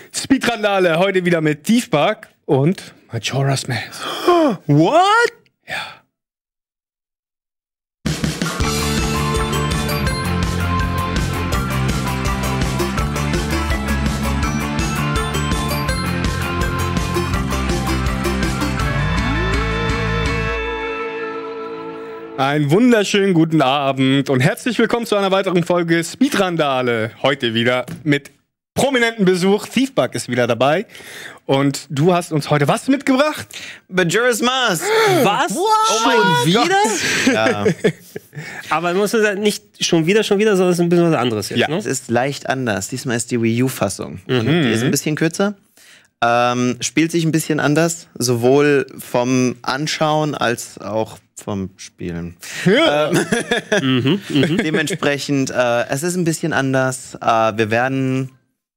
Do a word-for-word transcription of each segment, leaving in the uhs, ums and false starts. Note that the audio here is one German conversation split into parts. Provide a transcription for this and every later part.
Speedrandale, heute wieder mit Thiefbug und Majora's Mask. What? Ja. Einen wunderschönen guten Abend und herzlich willkommen zu einer weiteren Folge Speedrandale. Heute wieder mit prominenten Besuch. Thiefbug ist wieder dabei. Und du hast uns heute was mitgebracht? Majora's Mask. Was? Wow. Oh Schon wieder? Ja. Aber man muss sagen, nicht schon wieder, schon wieder, sondern es ist ein bisschen was anderes jetzt, Ja. ne? Es ist leicht anders. Diesmal ist die Wii U-Fassung. Und die ist ein bisschen kürzer. Ähm, spielt sich ein bisschen anders. Sowohl vom Anschauen als auch vom Spielen. Ja. Ähm, mhm, mhm. Dementsprechend, äh, es ist ein bisschen anders. Äh, wir werden...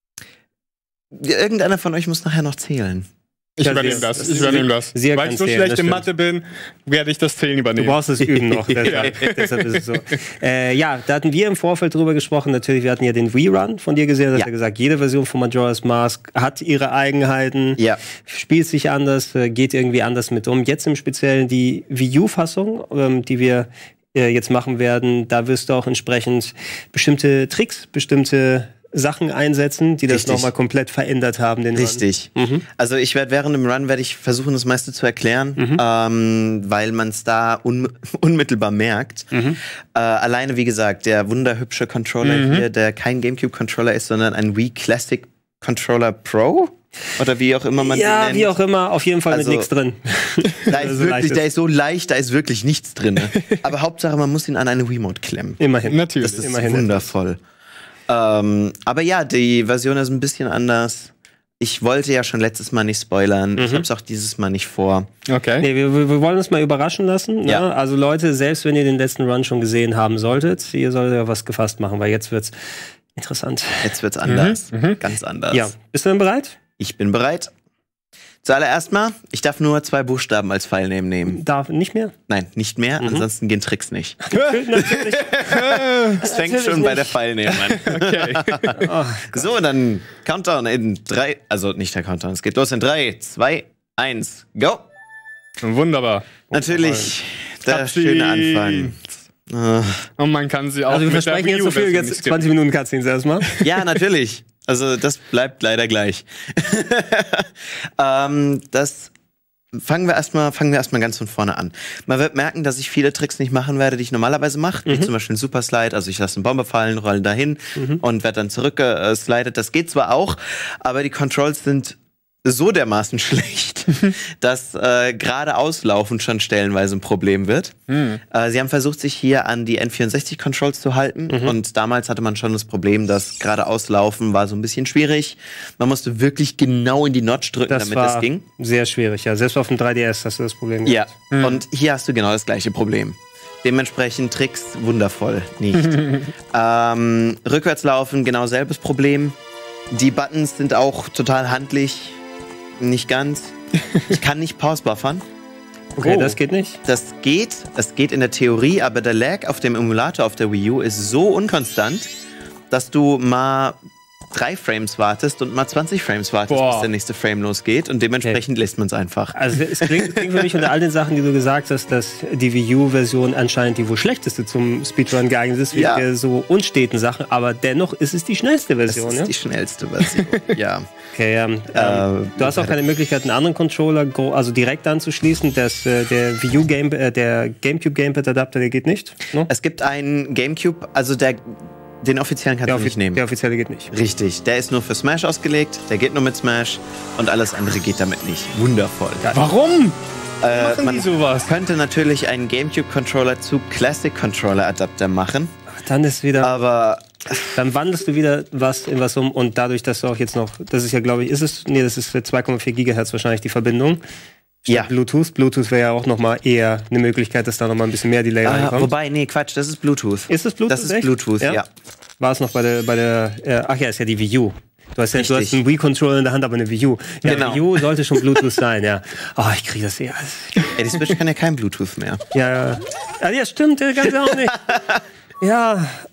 Irgendeiner von euch muss nachher noch zählen. Ich Ja, übernehme sie- das. Ich sie- übernehme das. sie Weil kann ich so zählen, schlecht das in stimmt. Mathe bin, werde ich das Zählen Du übernehmen. brauchst es üben noch. Deshalb, deshalb ist es so. Äh, ja, da hatten wir im Vorfeld drüber gesprochen. Natürlich, wir hatten ja den Wii-Run von dir gesehen. Da hast Ja. ja gesagt, jede Version von Majora's Mask hat ihre Eigenheiten, Ja. spielt sich anders, äh, geht irgendwie anders mit um. Jetzt im Speziellen die Wii U-Fassung, ähm, die wir äh, jetzt machen werden. Da wirst du auch entsprechend bestimmte Tricks, bestimmte Sachen einsetzen, die das Richtig. nochmal komplett verändert haben. Den Richtig. Mhm. Also ich werde während dem Run werde ich versuchen, das meiste zu erklären, Mhm. ähm, weil man es da un unmittelbar merkt. Mhm. Äh, alleine, wie gesagt, der wunderhübsche Controller Mhm. hier, der kein GameCube-Controller ist, sondern ein Wii Classic Controller Pro oder wie auch immer man Ja, den nennt. wie auch immer, auf jeden Fall Also, mit nichts drin. Da ist Also wirklich, leicht der ist. ist so leicht, da ist wirklich nichts drin. Aber Hauptsache, man muss ihn an eine Wiimote klemmen. Immerhin. Natürlich. Das ist Immerhin wundervoll. Ähm, aber ja, die Version ist ein bisschen anders. Ich wollte ja schon letztes Mal nicht spoilern. Ich Mhm. habe es auch dieses Mal nicht vor. Okay. Nee, wir, wir wir wollen uns mal überraschen lassen. Ja. Ne? Also Leute, selbst wenn ihr den letzten Run schon gesehen haben solltet, ihr solltet ja was gefasst machen, weil jetzt wird's interessant. Jetzt wird's anders. Mhm, mhm. Ganz anders. Ja, bist du denn bereit? Ich bin bereit. Zuallererst mal, ich darf nur zwei Buchstaben als Pfeilname nehmen. Darf nicht mehr? Nein, nicht mehr, Mhm. ansonsten gehen Tricks nicht. Natürlich. Das fängt Natürlich schon bei der nicht. Pfeilname an. Okay. Oh, So, dann Countdown in drei, also nicht der Countdown, es geht los in drei, zwei, eins, go! Wunderbar. Natürlich der Cutscenes. schöne Anfang. Ah. Und man kann sie auch also wir mit der versprechen Wii jetzt U so viel, Version jetzt nicht zwanzig Minuten Cutscenes erstmal. Ja, natürlich. Also das bleibt leider gleich. ähm, das fangen wir erstmal fangen wir erstmal ganz von vorne an. Man wird merken, dass ich viele Tricks nicht machen werde, die ich normalerweise mache, wie Mhm. zum Beispiel ein Super Slide. Also ich lasse eine Bombe fallen, rolle dahin Mhm. und werde dann zurückgeslidet. Das geht zwar auch, aber die Controls sind so dermaßen schlecht, dass äh, gerade auslaufen schon stellenweise ein Problem wird. Mhm. Äh, sie haben versucht, sich hier an die N vierundsechzig-Controls zu halten. Mhm. Und damals hatte man schon das Problem, dass gerade auslaufen war so ein bisschen schwierig. Man musste wirklich genau in die Notch drücken, Das damit war das ging. sehr schwierig, ja. Selbst auf dem drei D S hast du das Problem Ja, gehabt. Mhm. und hier hast du genau das gleiche Problem. Dementsprechend Tricks wundervoll nicht. ähm, rückwärts laufen, genau selbes Problem. Die Buttons sind auch total handlich. Nicht ganz. Ich kann nicht Pause buffern. Okay, Oh. das geht nicht. Das geht, es geht in der Theorie, aber der Lag auf dem Emulator auf der Wii U ist so unkonstant, dass du mal drei Frames wartest und mal zwanzig Frames wartest, Boah. bis der nächste Frame losgeht und dementsprechend lässt man es einfach. Also es klingt, klingt für mich unter all den Sachen, die du gesagt hast, dass die Wii U-Version anscheinend die wohl schlechteste zum Speedrun geeignet ist, wegen Ja. der so unsteten Sachen, aber dennoch ist es die schnellste Das Version, ist ja? die schnellste Version, ja. Okay, ähm, Äh, ähm, du hast auch keine Möglichkeit, einen anderen Controller gro- also direkt anzuschließen. Das, äh, der Wii U Game, äh, der GameCube Gamepad Adapter, der geht nicht. No? Es gibt einen Gamecube, also der, den offiziellen kannst Der, du offi nicht nehmen. der offizielle geht nicht. Richtig, der ist nur für Smash ausgelegt, der geht nur mit Smash und alles andere geht damit nicht. Wundervoll. Warum? Äh, Machen man die sowas? könnte natürlich einen GameCube-Controller zu Classic-Controller-Adapter machen, Dann ist wieder, aber dann wandelst du wieder was in was um und dadurch, dass du auch jetzt noch, das ist ja, glaube ich, ist es, nee, das ist für zwei Komma vier Gigahertz wahrscheinlich die Verbindung. Statt Ja. Bluetooth. Bluetooth wäre ja auch noch mal eher eine Möglichkeit, dass da noch mal ein bisschen mehr Delay Ah, reinkommt. wobei, nee, Quatsch, das ist Bluetooth. Ist das Bluetooth? Das ist echt? Bluetooth, ja. War es noch bei der, bei der, äh, ach ja, ist ja die Wii U. Du hast ja du Richtig. hast einen Wii-Controller in der Hand, aber eine Wii U. Ja, Genau. Wii U sollte schon Bluetooth sein, ja. Oh, ich kriege das eher. Ey, die Switch kann ja kein Bluetooth mehr. Ja, ja. Ja, ja, stimmt, ja, ganz auch nicht. Ja,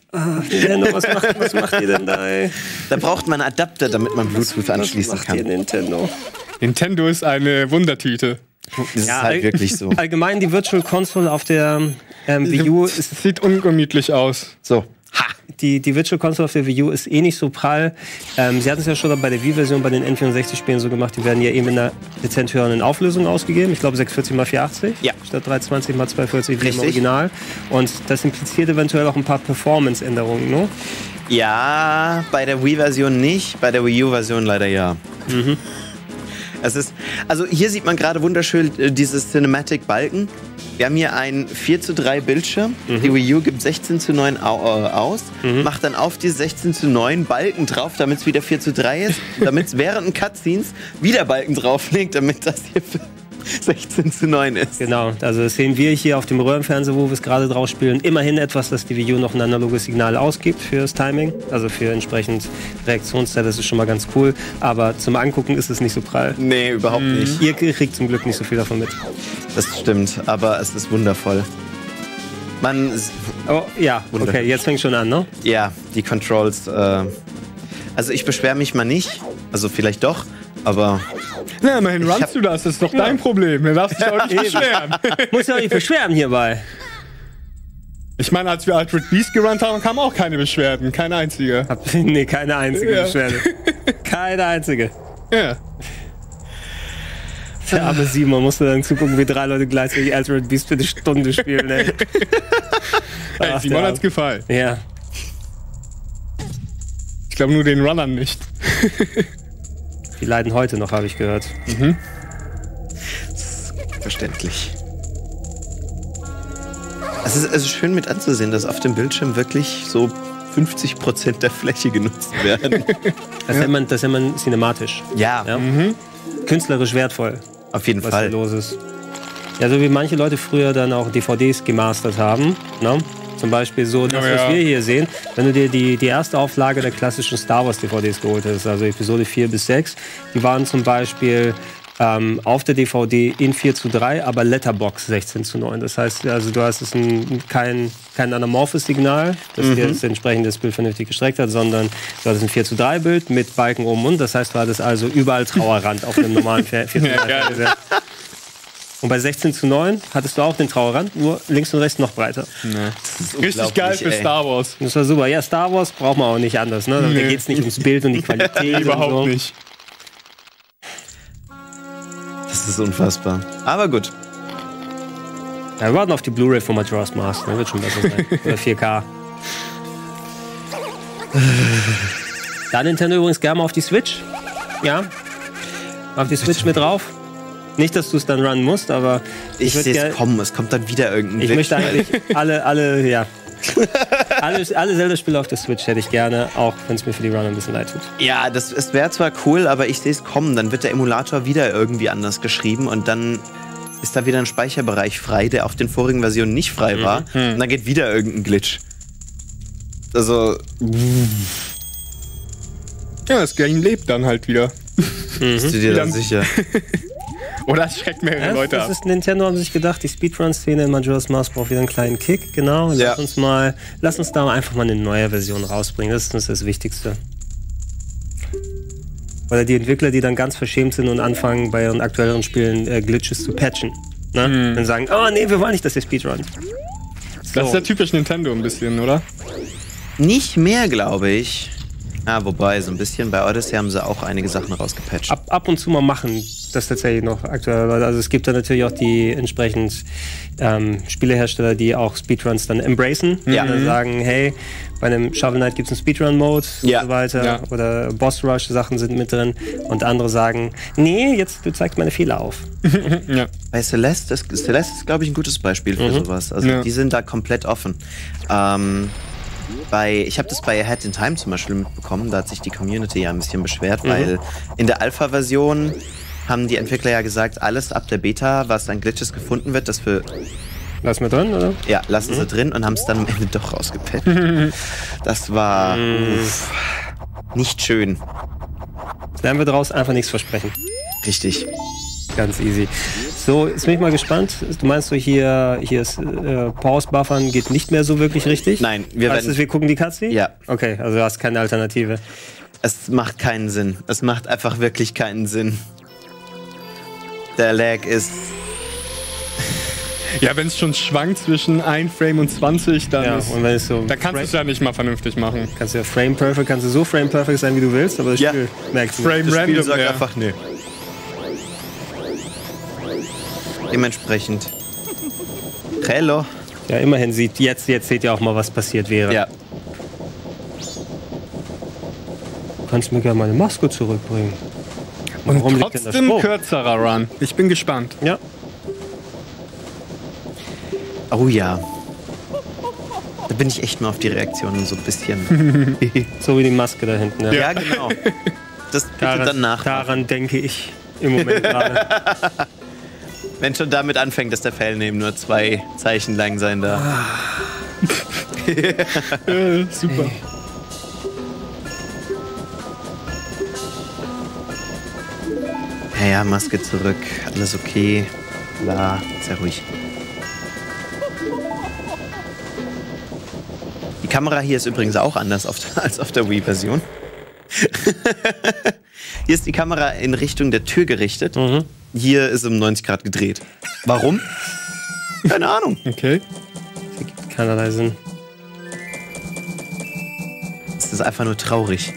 Ah, Nintendo, was macht, was macht ihr denn da, ey? Da braucht man einen Adapter, damit man Bluetooth Was anschließen macht kann. ihr, Nintendo? Nintendo ist eine Wundertüte. Das Ja, ist halt all- wirklich so. Allgemein die Virtual Console auf der ähm, Wii U ist Es sieht ungemütlich aus. So. Ha! Die, die Virtual Console auf der Wii U ist eh nicht so prall. Ähm, sie hatten es ja schon bei der Wii-Version bei den N vierundsechzig-Spielen so gemacht, die werden ja eben in einer dezent höheren Auflösung ausgegeben. Ich glaube sechshundertvierzig mal vierhundertachtzig Ja. statt dreihundertzwanzig mal zweihundertvierzig wie im Richtig. Original. Und das impliziert eventuell auch ein paar Performance-Änderungen, ne? Ja, bei der Wii-Version nicht, bei der Wii U-Version leider ja. Mhm. Es ist, also hier sieht man gerade wunderschön äh, dieses Cinematic-Balken. Wir haben hier einen vier zu drei Bildschirm. Mhm. Die Wii U gibt sechzehn zu neun au äh, aus, macht dann auf die sechzehn zu neun Balken drauf, damit es wieder vier zu drei ist, damit es während den Cutscenes wieder Balken drauflegt, damit das hier sechzehn zu neun ist. Genau, also das sehen wir hier auf dem Röhrenfernseher, wo wir es gerade drauf spielen. Immerhin etwas, dass die Wii U noch ein analoges Signal ausgibt fürs Timing, also für entsprechend Reaktionszeit, das ist schon mal ganz cool. Aber zum Angucken ist es nicht so prall. Nee, überhaupt nicht. Ihr kriegt zum Glück nicht so viel davon mit. Das stimmt, aber es ist wundervoll. Man, Oh, ja, Wunderbar. okay, jetzt fängt schon an, ne? ja, die Controls, äh, also ich beschwere mich mal nicht, also vielleicht doch, aber Na, immerhin Ich runnst hab- du das, das ist doch dein Problem. Du darfst dich auch nicht beschweren. Muss ja auch nicht beschweren hierbei. Ich meine, als wir Altered Beast gerannt haben, kamen auch keine Beschwerden. Keine einzige. Hab- Nee, keine einzige Ja. Beschwerde. Keine einzige. Ja. Der arme Simon musste dann zugucken, wie drei Leute gleichzeitig Altered Beast für eine Stunde spielen, ey. Hey, Ach, Simon der hat's gefallen. Ja. Ich glaube nur den Runnern nicht. Die leiden heute noch, habe ich gehört. verständlich. Es ist, es ist schön mit anzusehen, dass auf dem Bildschirm wirklich so fünfzig Prozent der Fläche genutzt werden. Das nennt man, das nennt man cinematisch. ja, Ja? Künstlerisch wertvoll, auf jeden was Fall. hier los ist. Ja, so wie manche Leute früher dann auch D V Ds gemastert haben. Ne? Zum Beispiel so, das, Oh ja. was wir hier sehen. Wenn du dir die, die erste Auflage der klassischen Star Wars D V Ds geholt hast, also Episode vier bis sechs, die waren zum Beispiel ähm, auf der D V D in vier zu drei, aber Letterbox sechzehn zu neun. Das heißt, also du hast es ein, kein, kein anamorphes Signal, das Mhm. dir das entsprechende Bild vernünftig gestreckt hat, sondern du hattest ein vier zu drei Bild mit Balken oben und. Das heißt, du hattest also überall Trauerrand auf einem normalen vier zu drei Fernseher. Und bei sechzehn zu neun hattest du auch den Trauerrand, nur links und rechts noch breiter. Das ist Richtig geil unglaublich, für ey. Star Wars. Das war super. Ja, Star Wars braucht man auch nicht anders. Ne? Da Nee. geht es nicht ums Bild und die Qualität. und Überhaupt so. nicht. Das ist unfassbar. Aber gut. Ja, wir warten auf die Blu-ray von Majora's Mask. Ne? Wird schon besser sein. Oder vier K. Da Nintendo übrigens gerne mal auf die Switch. Ja. Auf die Switch mit drauf. Nicht, dass du es dann runnen musst, aber Ich, ich, würd sehe gern- es kommen, es kommt dann wieder irgendein ich Glitch. möchte eigentlich alle, alle, ja. alle, alle Zelda-Spiele auf der Switch hätte ich gerne, auch wenn es mir für die Runner ein bisschen leid tut. Ja, das es wäre zwar cool, aber ich sehe es kommen. Dann wird der Emulator wieder irgendwie anders geschrieben und dann ist da wieder ein Speicherbereich frei, der auf den vorigen Versionen nicht frei war. Und dann geht wieder irgendein Glitch. Also, Ja, das Game lebt dann halt wieder. bist du dir da Dann- sicher? Oder es schreckt mehrere Ja, Leute das ab. ist Nintendo, haben sich gedacht, die Speedrun-Szene in Majora's Mask braucht wieder einen kleinen Kick. Genau, lass Ja. uns mal, lass uns da einfach mal eine neue Version rausbringen. Das ist uns das Wichtigste. Oder die Entwickler, die dann ganz verschämt sind und anfangen, bei ihren aktuelleren Spielen äh, Glitches zu patchen. Ne? Dann sagen, oh nee, wir wollen nicht, dass ihr Speedrun. Das ist ja typisch Nintendo ein bisschen, oder? Nicht mehr, glaube ich. Ah, wobei, so ein bisschen bei Odyssey haben sie auch einige Sachen rausgepatcht. Ab, ab und zu mal machen das tatsächlich noch aktuell. Also es gibt da natürlich auch die entsprechend ähm, Spielehersteller, die auch Speedruns dann embracen. Ja. Und dann sagen, hey, bei einem Shovel Knight gibt es einen Speedrun-Mode Ja. und so weiter. Ja. Oder Boss Rush-Sachen sind mit drin. Und andere sagen, nee, jetzt du zeigst meine Fehler auf. Ja. Bei Celeste ist, Celeste ist, glaube ich, ein gutes Beispiel für sowas. Also Ja. die sind da komplett offen. Ähm, bei, ich habe das bei Ahead in Time zum Beispiel mitbekommen, da hat sich die Community ja ein bisschen beschwert, weil in der Alpha-Version haben die Entwickler ja gesagt, alles ab der Beta, was an Glitches gefunden wird, das für, Lass mal drin, oder? ja, lassen sie drin und haben es dann am Ende doch rausgepatcht. Das war uff, nicht schön. Lernen wir daraus einfach nichts versprechen. Richtig. Ganz easy. So, jetzt bin ich mal gespannt. Du meinst so hier, hier ist äh, Pause-Buffern geht nicht mehr so wirklich richtig? Nein, wir heißt werden... es, wir gucken die Cutscene? Ja. Okay, also du hast keine Alternative. Es macht keinen Sinn. Es macht einfach wirklich keinen Sinn. Der Lag ist... Ja, wenn es schon schwankt zwischen ein Frame und zwanzig, dann Ja, ist, und wenn es so da kannst du es ja nicht mal vernünftig machen. kannst du ja Frame Perfect, kannst du so Frame Perfect sein, wie du willst, aber das Ja. Spiel merkt du. Frame Das Spiel random, sagt ja. einfach nö. Dementsprechend. Hello. Ja, immerhin sieht jetzt, jetzt seht ihr auch mal, was passiert wäre. Ja. Du kannst mir gerne meine Maske zurückbringen. Und Warum liegt denn der trotzdem Spruch? kürzerer Run. Ich bin gespannt. Ja. Oh ja. Da bin ich echt mal auf die Reaktionen so ein bisschen. So wie die Maske da hinten. Ja. Ja, genau. Das bitte Daran, dann nach. daran denke ich im Moment gerade. Wenn schon damit anfängt, dass der Felgen eben nur zwei Zeichen lang sein darf. Äh, super. Ja, ja, Maske zurück. Alles okay. Bla. Sehr ruhig. Die Kamera hier ist übrigens auch anders auf, als auf der Wii-Version. Hier ist die Kamera in Richtung der Tür gerichtet. Mhm. Hier ist um neunzig Grad gedreht. Warum? Keine Ahnung. Okay. Das ergibt keinerlei Sinn. Es ist einfach nur traurig.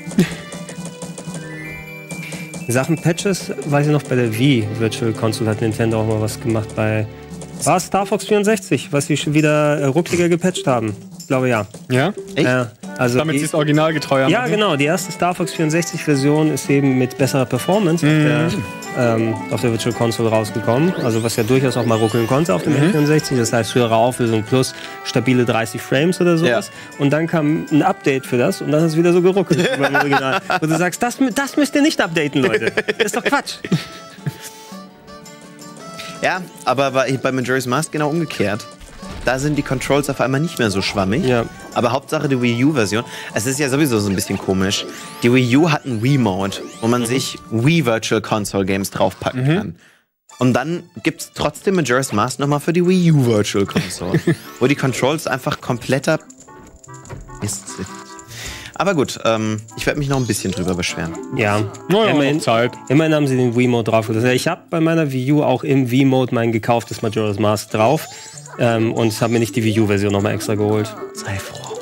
In Sachen Patches, weiß ich noch, bei der Wii Virtual Console hat Nintendo auch mal was gemacht bei... War es Star Fox vierundsechzig, was sie schon wieder äh, ruckliger gepatcht haben? Ich glaube, ja. Ja? Echt? Äh, also Damit die- sie es originalgetreu haben. Ja, genau. Die erste Star Fox vierundsechzig-Version ist eben mit besserer Performance auf, der, ähm, auf der Virtual Console rausgekommen. Also was ja durchaus auch mal ruckeln konnte auf dem N vierundsechzig. Das heißt höhere Auflösung plus stabile dreißig Frames oder sowas. Und dann kam ein Update für das und dann ist es wieder so geruckelt. beim Original. Und du sagst, das, das müsst ihr nicht updaten, Leute. Das ist doch Quatsch. Ja, aber bei, bei Majora's Mask genau umgekehrt. Da sind die Controls auf einmal nicht mehr so schwammig. Ja. Aber Hauptsache die Wii U-Version. Es ist ja sowieso so ein bisschen komisch. Die Wii U hat einen Wii-Mode, wo man sich Wii Virtual Console Games draufpacken kann. Und dann gibt es trotzdem Majora's Mask nochmal für die Wii U Virtual Console, wo die Controls einfach kompletter Mist sind. Aber gut, ähm, ich werde mich noch ein bisschen drüber beschweren. Ja, Naja, immerhin, noch Zeit. immerhin haben sie den Wii-Mode draufgelassen. Ich habe bei meiner Wii U auch im Wii-Mode mein gekauftes Majora's Mask drauf ähm, und habe mir nicht die Wii U-Version nochmal extra geholt. Sei froh.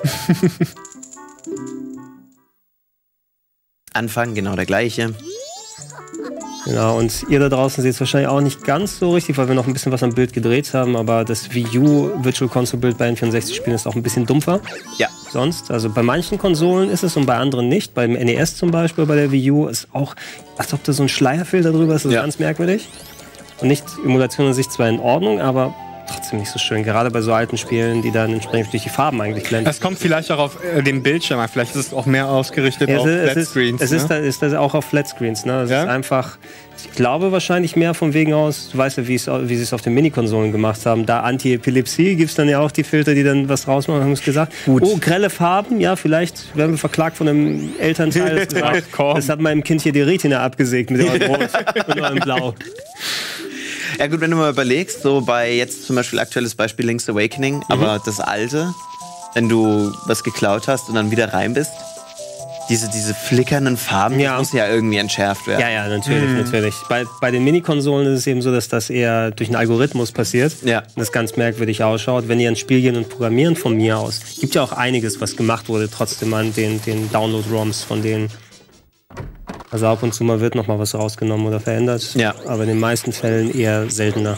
Anfang genau der gleiche. Genau, und ihr da draußen seht es wahrscheinlich auch nicht ganz so richtig, weil wir noch ein bisschen was am Bild gedreht haben, aber das Wii U Virtual Console Bild bei N vierundsechzig Spielen ist auch ein bisschen dumpfer. Ja. Sonst, also bei manchen Konsolen ist es und bei anderen nicht. Beim N E S zum Beispiel, bei der Wii U ist auch, als ob da so ein Schleierfilter drüber ist, das ist Ja. ganz merkwürdig. Und nicht, Emulation an sich zwar in Ordnung, aber trotzdem nicht so schön. Gerade bei so alten Spielen, die dann entsprechend durch die Farben eigentlich blenden. Es kommt vielleicht auch auf äh, den Bildschirm an. Vielleicht ist es auch mehr ausgerichtet Ja, auf es ist, Flatscreens. es ist, ne? es ist das auch auf Flatscreens. Ne? Es Ja? ist einfach, ich glaube wahrscheinlich mehr von wegen aus, du weißt ja, wie es- wie sie es auf den Minikonsolen gemacht haben. Da Anti-Epilepsie gibt es dann ja auch die Filter, die dann was rausmachen, haben es gesagt. Gut. Oh, grelle Farben, ja, vielleicht werden wir verklagt von einem Elternteil. Das, gesagt, Ach, komm. das hat meinem Kind hier die Retina abgesägt mit eurem Rot und eurem Blau. Ja gut, wenn du mal überlegst, so bei jetzt zum Beispiel aktuelles Beispiel Link's Awakening, aber das alte, wenn du was geklaut hast und dann wieder rein bist, diese, diese flickernden Farben, Ja. das muss ja irgendwie entschärft werden. Ja, ja, natürlich, natürlich. Bei, bei den Minikonsolen ist es eben so, dass das eher durch einen Algorithmus passiert. Ja. Und das ganz merkwürdig ausschaut. Wenn ihr ins Spiel gehen und programmieren von mir aus, gibt ja auch einiges, was gemacht wurde, trotzdem an den, den Download-ROMs von denen. Also ab und zu mal wird noch mal was rausgenommen oder verändert. Ja. Aber in den meisten Fällen eher seltener.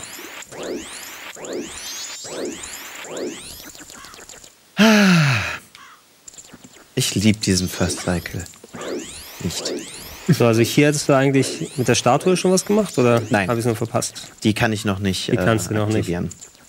Ich liebe diesen First Cycle. Nicht. So, also hier hättest du eigentlich mit der Statue schon was gemacht oder Nein. habe ich es nur verpasst? Die kann ich noch nicht Die kannst du noch nicht. aktivieren.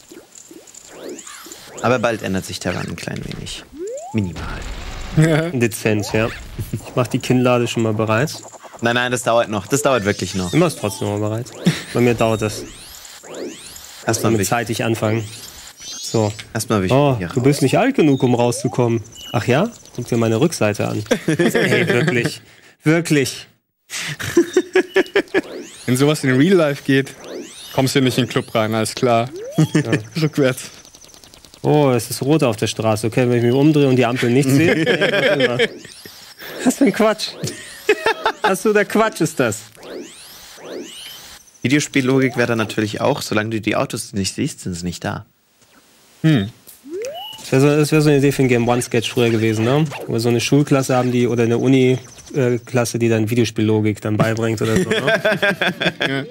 Aber bald ändert sich der Run ein klein wenig. Minimal. Dezent, ja. Ich mach die Kinnlade schon mal bereit. Nein, nein, das dauert noch. Das dauert wirklich noch. Immer ist trotzdem mal bereit. Bei mir dauert das. Erstmal Damit will ich, zeitig anfangen. So. erstmal will ich Oh, hier du raus. bist nicht alt genug, um rauszukommen. Ach ja? Guck dir meine Rückseite an. Hey, wirklich. Wirklich. Wenn sowas in Real Life geht. Kommst hier nicht in den Club rein, alles klar. Ja. Rückwärts. Oh, es ist rot auf der Straße. Okay, wenn ich mich umdrehe und die Ampel nicht sehe. Nee, was für ein Quatsch. Achso, der Quatsch ist das. Videospiellogik wäre da natürlich auch, solange du die Autos nicht siehst, sind sie nicht da. Hm. Das wäre so, das wär so eine Idee für ein Game One Sketch früher gewesen, ne? Wo wir so eine Schulklasse haben, die oder eine Uni-Klasse, die dann Videospiellogik dann beibringt oder so. Ne? Ja.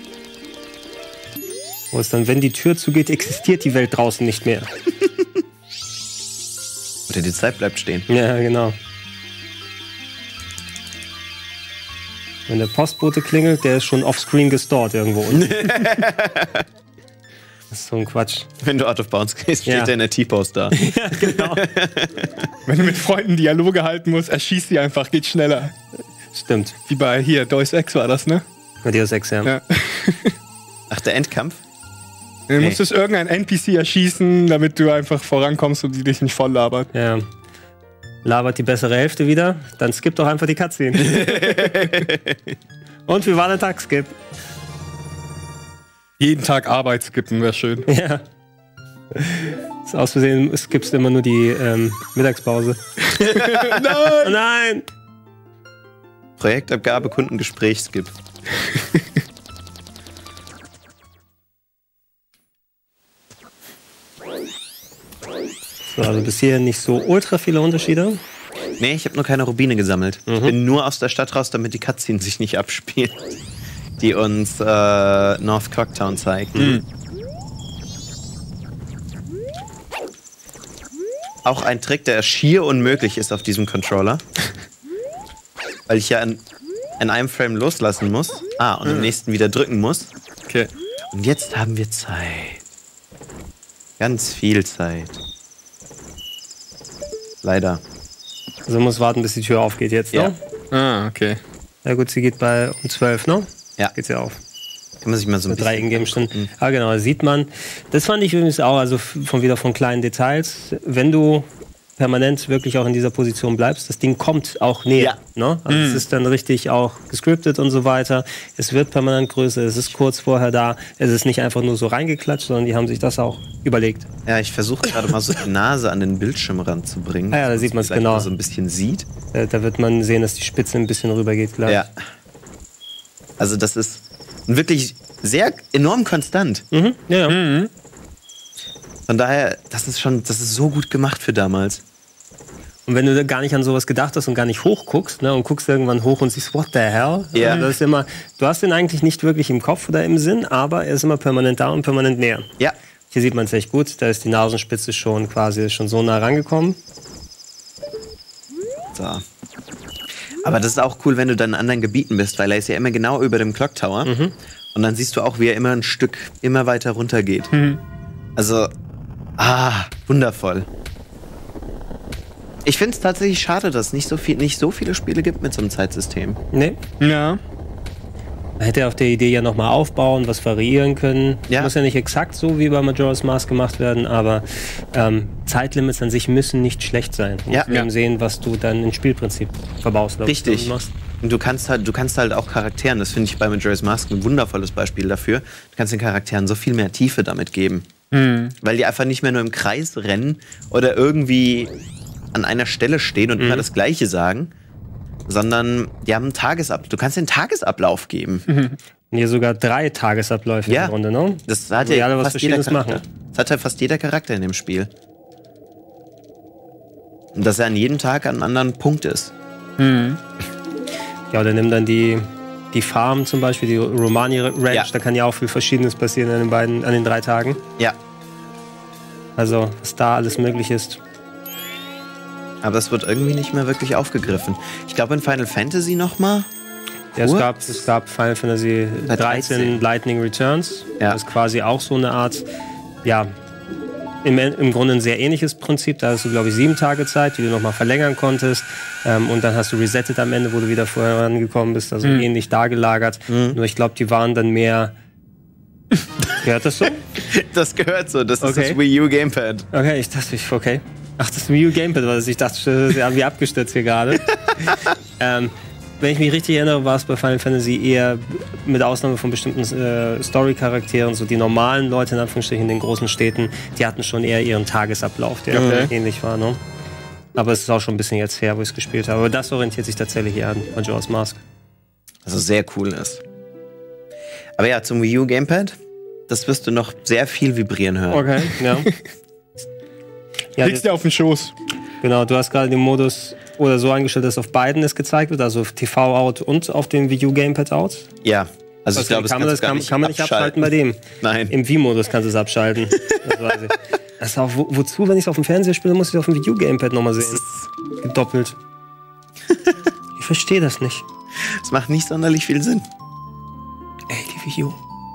Wo es dann, wenn die Tür zugeht, existiert die Welt draußen nicht mehr. Oder die Zeit bleibt stehen. Ja, genau. Wenn der Postbote klingelt, der ist schon offscreen gestort irgendwo unten. Das ist so ein Quatsch. Wenn du out of bounds gehst, steht Ja. der in der T-Post da. Ja, genau. Wenn du mit Freunden Dialoge halten musst, erschießt die einfach, geht schneller. Stimmt. Wie bei hier, Deus Ex war das, ne? Bei Deus Ex, ja. Ja. Ach, der Endkampf? Du Nee. musstest irgendeinen N P C erschießen, damit du einfach vorankommst und die dich nicht voll labert. ja. Labert die bessere Hälfte wieder, dann skip doch einfach die Cutscene. Und wie war der Tag, Skip? Jeden Tag Arbeit skippen wäre schön. Ja. Ist aus Versehen skippst immer nur die ähm, Mittagspause. Nein! Nein! Projektabgabe, Kundengespräch, Skip. So, also bis hierhin nicht so ultra viele Unterschiede. Nee, ich habe nur keine Rubine gesammelt. Ich bin nur aus der Stadt raus, damit die Cutscene sich nicht abspielt, die uns äh, North Clocktown zeigt. Mhm. Auch ein Trick, der schier unmöglich ist auf diesem Controller. Weil ich ja in, in einem Frame loslassen muss. Ah, und im nächsten wieder drücken muss. Okay. Und jetzt haben wir Zeit. Ganz viel Zeit. Leider. Also muss warten, bis die Tür aufgeht jetzt, Ja. ne? Ah, okay. Ja gut, sie geht bei um zwölf, ne? Ja. Geht sie auf. Kann man sich mal so ein Drei bisschen... Ingame-Stunden. Ah, genau, das sieht man. Das fand ich übrigens auch, also von wieder von kleinen Details. Wenn du permanent wirklich auch in dieser Position bleibst, das Ding kommt auch näher. Ne? Also es ist dann richtig auch gescriptet und so weiter. Es wird permanent größer, es ist kurz vorher da. Es ist nicht einfach nur so reingeklatscht, sondern die haben sich das auch überlegt. Ja, ich versuche gerade mal so die Nase an den Bildschirm ranzubringen. Ah ja, da sieht man's vielleicht genau. mal so ein bisschen sieht. Äh, Da wird man sehen, dass die Spitze ein bisschen rübergeht, klar. Ja. Also das ist wirklich sehr enorm konstant. Mhm. Ja, ja. Von daher, das ist schon, das ist so gut gemacht für damals. Und wenn du da gar nicht an sowas gedacht hast und gar nicht hochguckst, ne, und guckst irgendwann hoch und siehst, what the hell? Ja. Also das ist immer, du hast den eigentlich nicht wirklich im Kopf oder im Sinn, aber er ist immer permanent da und permanent näher. Ja. Hier sieht man es echt gut, da ist die Nasenspitze schon quasi schon so nah rangekommen. So. Aber das ist auch cool, wenn du dann in anderen Gebieten bist, weil er ist ja immer genau über dem Clock Tower. Mhm. Und dann siehst du auch, wie er immer ein Stück immer weiter runter geht. Mhm. Also, ah, wundervoll. Ich finde es tatsächlich schade, dass es nicht so, viel, nicht so viele Spiele gibt mit so einem Zeitsystem. Nee. Ja. Man hätte auf der Idee ja nochmal aufbauen, was variieren können. Ja. Muss ja nicht exakt so wie bei Majora's Mask gemacht werden, aber ähm, Zeitlimits an sich müssen nicht schlecht sein. Du Ja. musst eben Ja. sehen, was du dann im Spielprinzip verbaust. glaub ich, Richtig. und machst. Und du kannst halt, du kannst halt auch Charakteren, das finde ich bei Majora's Mask ein wundervolles Beispiel dafür, du kannst den Charakteren so viel mehr Tiefe damit geben. Mhm. Weil die einfach nicht mehr nur im Kreis rennen oder irgendwie an einer Stelle stehen und immer das Gleiche sagen, sondern die haben einen Tagesablauf. Du kannst den Tagesablauf geben. Und hier sogar drei Tagesabläufe Ja. im Grunde, ne? Das hat Wo die ja alle was fast jeder Verschiedenes Charakter. machen. Das hat ja fast jeder Charakter in dem Spiel. Und dass er an jedem Tag an einem anderen Punkt ist. Ja, oder nimm dann die, die Farm zum Beispiel, die Romani Ranch, Ja. da kann ja auch viel Verschiedenes passieren an den beiden, an den drei Tagen. Ja, Also, was da alles möglich ist. aber es wird irgendwie nicht mehr wirklich aufgegriffen. Ich glaube in Final Fantasy noch mal. Ja, es Kurz? gab, es gab Final Fantasy Bei dreizehn dreizehn. Lightning Returns. Ja. Das ist quasi auch so eine Art, ja, im, im Grunde ein sehr ähnliches Prinzip. Da hast du, glaube ich, sieben Tage Zeit, die du nochmal verlängern konntest. Ähm, und dann hast du resettet am Ende, wo du wieder vorher rangekommen bist. Also Mhm. ähnlich da gelagert. Nur ich glaube, die waren dann mehr... Gehört das so? Das gehört so, das ist Okay. das Wii U Gamepad. Okay, ich dachte, ich, okay. Ach, das Wii U Gamepad war das. Ich dachte, sie haben wie abgestürzt hier gerade. ähm, wenn ich mich richtig erinnere, war es bei Final Fantasy eher mit Ausnahme von bestimmten äh, Story-Charakteren, so die normalen Leute in Anführungsstrichen in den großen Städten, die hatten schon eher ihren Tagesablauf, der Okay. ähnlich war, ne? Aber es ist auch schon ein bisschen jetzt her, wo ich es gespielt habe. Aber das orientiert sich tatsächlich eher an Majora's Mask. Also sehr cool ist. Aber ja, zum Wii U Gamepad, das wirst du noch sehr viel vibrieren hören. Okay. Ja. Ja, Liegst dir auf den Schoß. genau, du hast gerade den Modus oder so eingestellt, dass auf beiden es gezeigt wird, also auf T V-Out und auf dem Wii U Gamepad Out. Ja, also Was, ich glaube, das kann man das kann, kann man nicht abschalten bei dem. Nein. Im Wii-Modus kannst du es abschalten. Das weiß ich. Das ist auch, wo, wozu, wenn ich es auf dem Fernseher spiele, muss ich es auf dem Wii U Gamepad nochmal sehen. Gedoppelt. Ich verstehe das nicht. Es macht nicht sonderlich viel Sinn. Ey, die Wii U.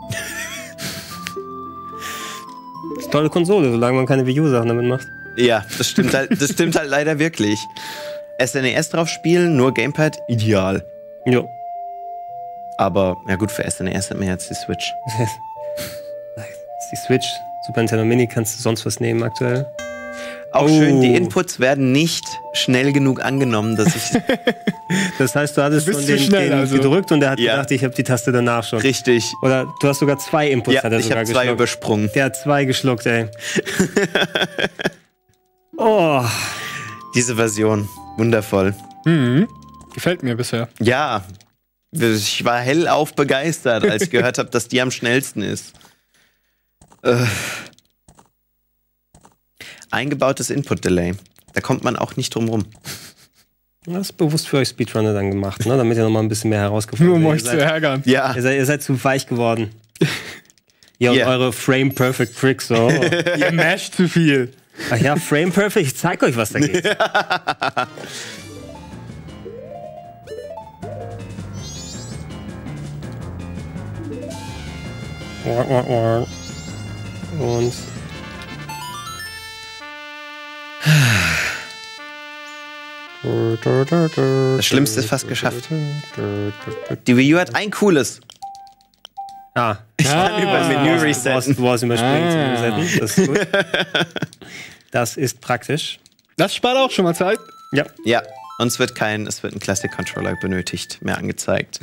Das ist eine tolle Konsole, solange man keine Wii U-Sachen damit macht. Ja, das stimmt halt, das stimmt halt leider wirklich. S N E S drauf spielen, nur Gamepad, ideal. Jo. Aber, ja gut, für S N E S hat mir jetzt die Switch. Das ist die Switch, Super Nintendo Mini, kannst du sonst was nehmen aktuell? Auch Oh. schön, die Inputs werden nicht schnell genug angenommen, dass ich Das heißt, du hattest Du bist schon zu den, schnell, den also. gedrückt und der hat Ja. gedacht, ich habe die Taste danach schon. richtig. Oder du hast sogar zwei Inputs, Ja, hat er ich sogar habe zwei geschluckt. übersprungen. Der hat zwei geschluckt, ey. Oh. Diese Version, wundervoll. Mhm. Gefällt mir bisher. Ja, ich war hellauf begeistert, als ich gehört habe, dass die am schnellsten ist. Äh. Eingebautes Input-Delay. Da kommt man auch nicht drum rum. Das ist bewusst für euch Speedrunner dann gemacht, ne? Damit ihr noch mal ein bisschen mehr herausgefunden Nur um habt. euch zu ärgern. Ja, Ihr seid, ihr seid zu weich geworden. Ja, und Yeah. eure Frame Perfect Tricks. So. Ihr masht zu viel. Ach ja, Frame Perfect, ich zeig euch, was da geht. Und das Schlimmste ist fast geschafft. Die Wii U hat ein cooles. Ah, Ich kann über Menü resetten. du hast überspringen zu Ah. resetten. Das ist gut. Das ist praktisch. Das spart auch schon mal Zeit. Ja. Ja, und es wird kein, es wird ein Classic Controller benötigt, mehr angezeigt.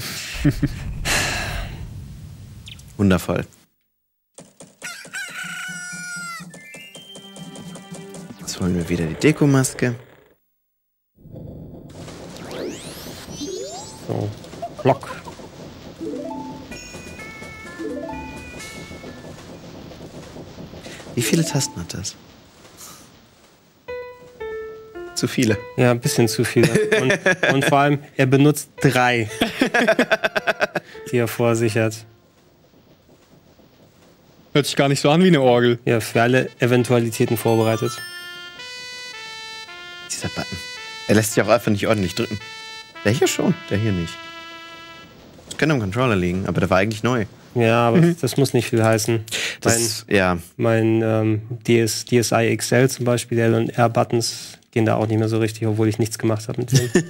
Wundervoll. Jetzt holen wir wieder die Dekomaske. So. Block. Wie viele Tasten hat das? Zu viele. Ja, ein bisschen zu viel. Und, und vor allem, er benutzt drei, die er vor sich hat. Hört sich gar nicht so an wie eine Orgel. Ja, für alle Eventualitäten vorbereitet. Dieser Button. Er lässt sich auch einfach nicht ordentlich drücken. Der hier schon, der hier nicht. Das könnte am Controller liegen, aber der war eigentlich neu. Ja, aber das muss nicht viel heißen. Das, ja, Mein, mein ähm, D S, D S I X L zum Beispiel, die L und R-Buttons gehen da auch nicht mehr so richtig, obwohl ich nichts gemacht habe mit denen.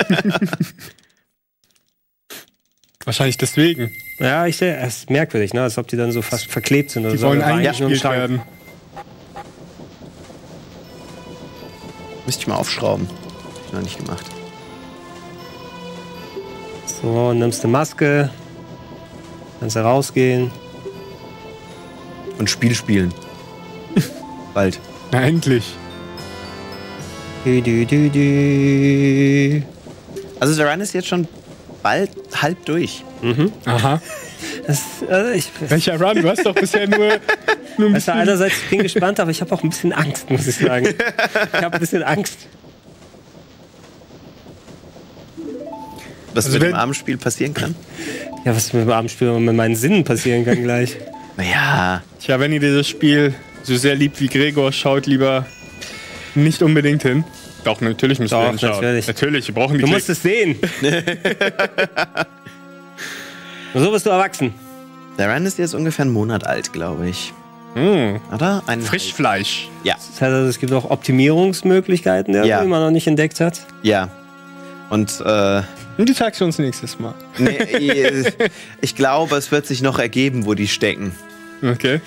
Wahrscheinlich deswegen. Ja, ich sehe, es ist merkwürdig, ne? Als ob die dann so fast verklebt sind. Oder Die so. wollen Aber eigentlich nur im eingespielt Schrank. werden. müsste ich mal aufschrauben. Hab ich noch nicht gemacht. So, nimmst du Maske, kannst du rausgehen. Und Spiel spielen. Bald. Na, endlich. Dü, dü, dü, dü. Also der Run ist jetzt schon bald halb durch. Aha. Das, also ich, Welcher Run? Du hast doch bisher nur, nur ein also bisschen... einerseits ich bin gespannt, aber ich habe auch ein bisschen Angst, muss ich sagen. Ich habe ein bisschen Angst. Was Also mit wenn- dem Abendspiel passieren kann? Ja, was mit dem Abendspiel und mit meinen Sinnen passieren kann gleich. Naja, Tja, wenn ihr dieses Spiel so sehr liebt wie Gregor, schaut lieber nicht unbedingt hin. Doch, natürlich müsst ihr Doch, hinschauen. natürlich. Natürlich, wir brauchen die Du musst Klicks. es sehen. Und so bist du erwachsen. der Run ist jetzt ungefähr einen Monat alt, glaube ich. Mmh. Oder? Ein Frischfleisch. Ja, Das heißt also, es gibt auch Optimierungsmöglichkeiten, die Ja. man noch nicht entdeckt hat. ja. Und äh, Und die zeigst du uns nächstes Mal. nee, ich, ich glaube, es wird sich noch ergeben, wo die stecken. Okay.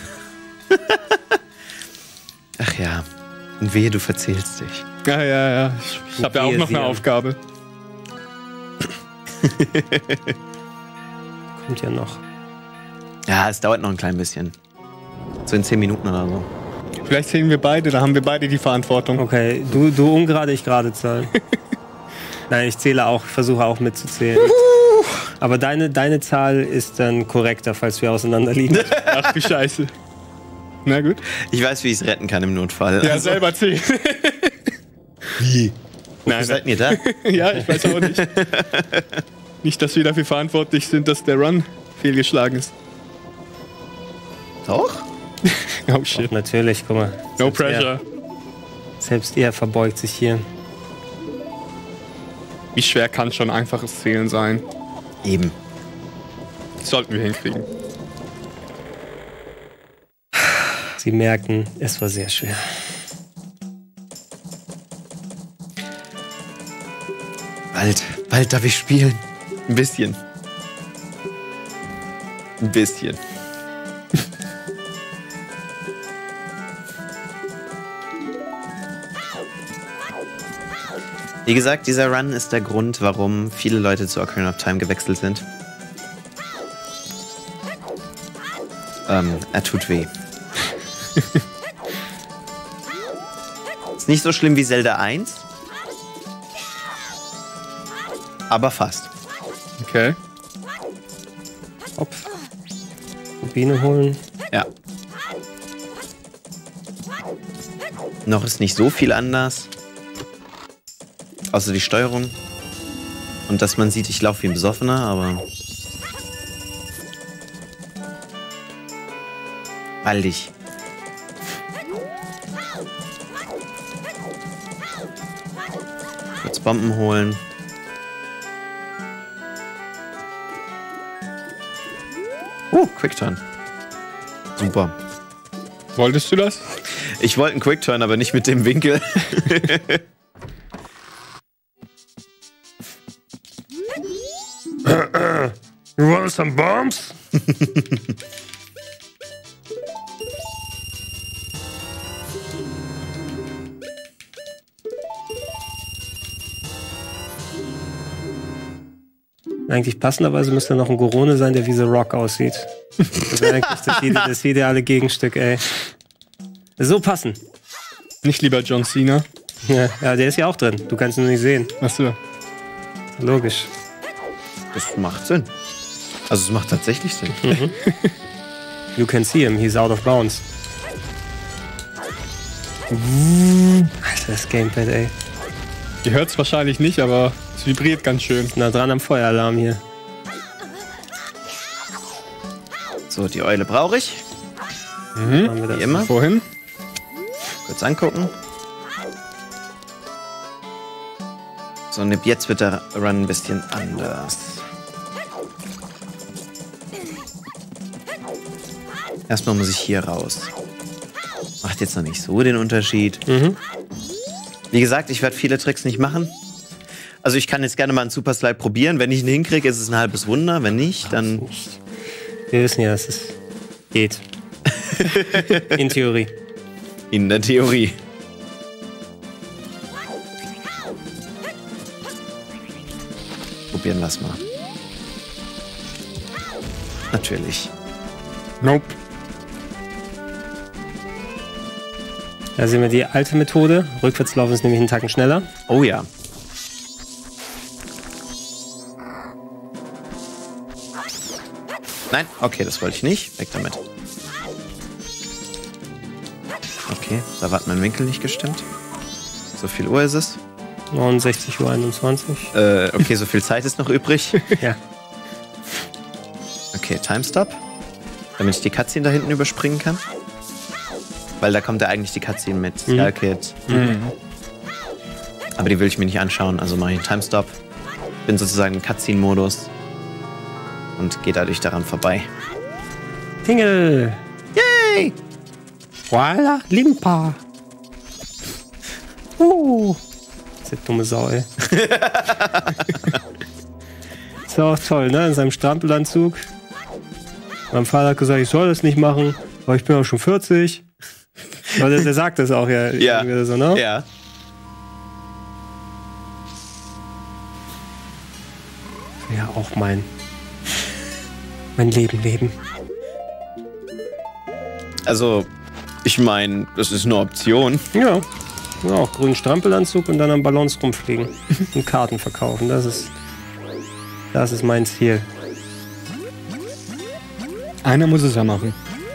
Ach ja. Und wehe, du verzählst dich. Ja, ja, ja. Ich, ich habe ja auch Wehe noch eine sie. Aufgabe. Kommt ja noch. Ja, es dauert noch ein klein bisschen. So in zehn Minuten oder so. Vielleicht zählen wir beide, da haben wir beide die Verantwortung. Okay, du, du ungerade, ich gerade Zahlen. Nein, ich zähle auch, versuche auch mitzuzählen. Aber deine, deine Zahl ist dann korrekter, falls wir auseinander liegen. Ach du Scheiße. Na gut. Ich weiß, wie ich es retten kann im Notfall. Ja, selber zählen. Wie? Nein, Wo seid ihr da? Ja, ich weiß auch nicht. Nicht, dass wir dafür verantwortlich sind, dass der Run fehlgeschlagen ist. Doch? Oh shit. Natürlich, guck mal. No Selbst pressure. Er, selbst er verbeugt sich hier. Wie schwer kann schon einfaches Zählen sein? Eben. Das sollten wir hinkriegen. Sie merken, es war sehr schwer. Bald, bald darf ich spielen. Ein bisschen. Ein bisschen. Wie gesagt, dieser Run ist der Grund, warum viele Leute zu Ocarina of Time gewechselt sind. Ähm, er tut weh. Ist nicht so schlimm wie Zelda eins. Aber fast. Okay. Hopp. Rubine holen. Ja. Noch ist nicht so viel anders. Außer die Steuerung. Und dass man sieht, ich laufe wie ein Besoffener, aber... Baldig. Kurz Bomben holen. Uh, Quickturn. Super. Wolltest du das? Ich wollte einen Quickturn, aber nicht mit dem Winkel. You want some bombs? Eigentlich passenderweise müsste noch ein Gorone sein, der wie The Rock aussieht. Das wäre eigentlich das, ide das ideale Gegenstück, ey. So passen. Nicht lieber John Cena. Ja, ja, der ist ja auch drin. Du kannst ihn nur nicht sehen. Achso. Logisch. Das macht Sinn. Also es macht tatsächlich Sinn. Mhm. You can see him, he's out of bounds. Alter, das Gamepad, ey. Ihr hört es wahrscheinlich nicht, aber es vibriert ganz schön. Na dran am Feueralarm hier. So, die Eule brauche ich. Mhm. Machen wir das. Wie immer. Vorhin. Kurz angucken. So, und jetzt wird der Run ein bisschen anders. Erstmal muss ich hier raus. Macht jetzt noch nicht so den Unterschied. Mhm. Wie gesagt, ich werde viele Tricks nicht machen. Also ich kann jetzt gerne mal einen Super Slide probieren. Wenn ich ihn hinkriege, ist es ein halbes Wunder. Wenn nicht, dann... Nicht. Wir wissen ja, dass es geht. In Theorie. In der Theorie. Probieren wir es mal. Natürlich. Nope. Da sehen wir die alte Methode. Rückwärts laufen ist nämlich einen Tacken schneller. Oh ja. Nein, okay, das wollte ich nicht. Weg damit. Okay, da war mein Winkel nicht gestimmt. So viel Uhr ist es. neunundsechzig Uhr einundzwanzig. Äh, okay, so viel Zeit ist noch übrig. Ja. Okay, Timestop. Damit ich die Cutscene da hinten überspringen kann. Weil da kommt ja eigentlich die Cutscene mit Skull Kid. Mhm. Aber die will ich mir nicht anschauen, also mache ich einen Timestop. Bin sozusagen im Cutscene-Modus. Und gehe dadurch daran vorbei. Tingle! Yay! Voila, Limpa! Uh! Das ist eine dumme Sau, ey. Ist ja auch toll, ne? In seinem Strampelanzug. Mein Vater hat gesagt, ich soll das nicht machen, aber ich bin auch schon vierzig. Aber der, der sagt das auch ja. Ja. irgendwie so, ne? Ja. Ja, mein, mein Leben leben. Also, ich meine, das ist eine Option. Ja. Ja, auch grünen Strampelanzug und dann am Ballons rumfliegen und Karten verkaufen. Das ist, das ist mein Ziel. Einer muss es ja machen.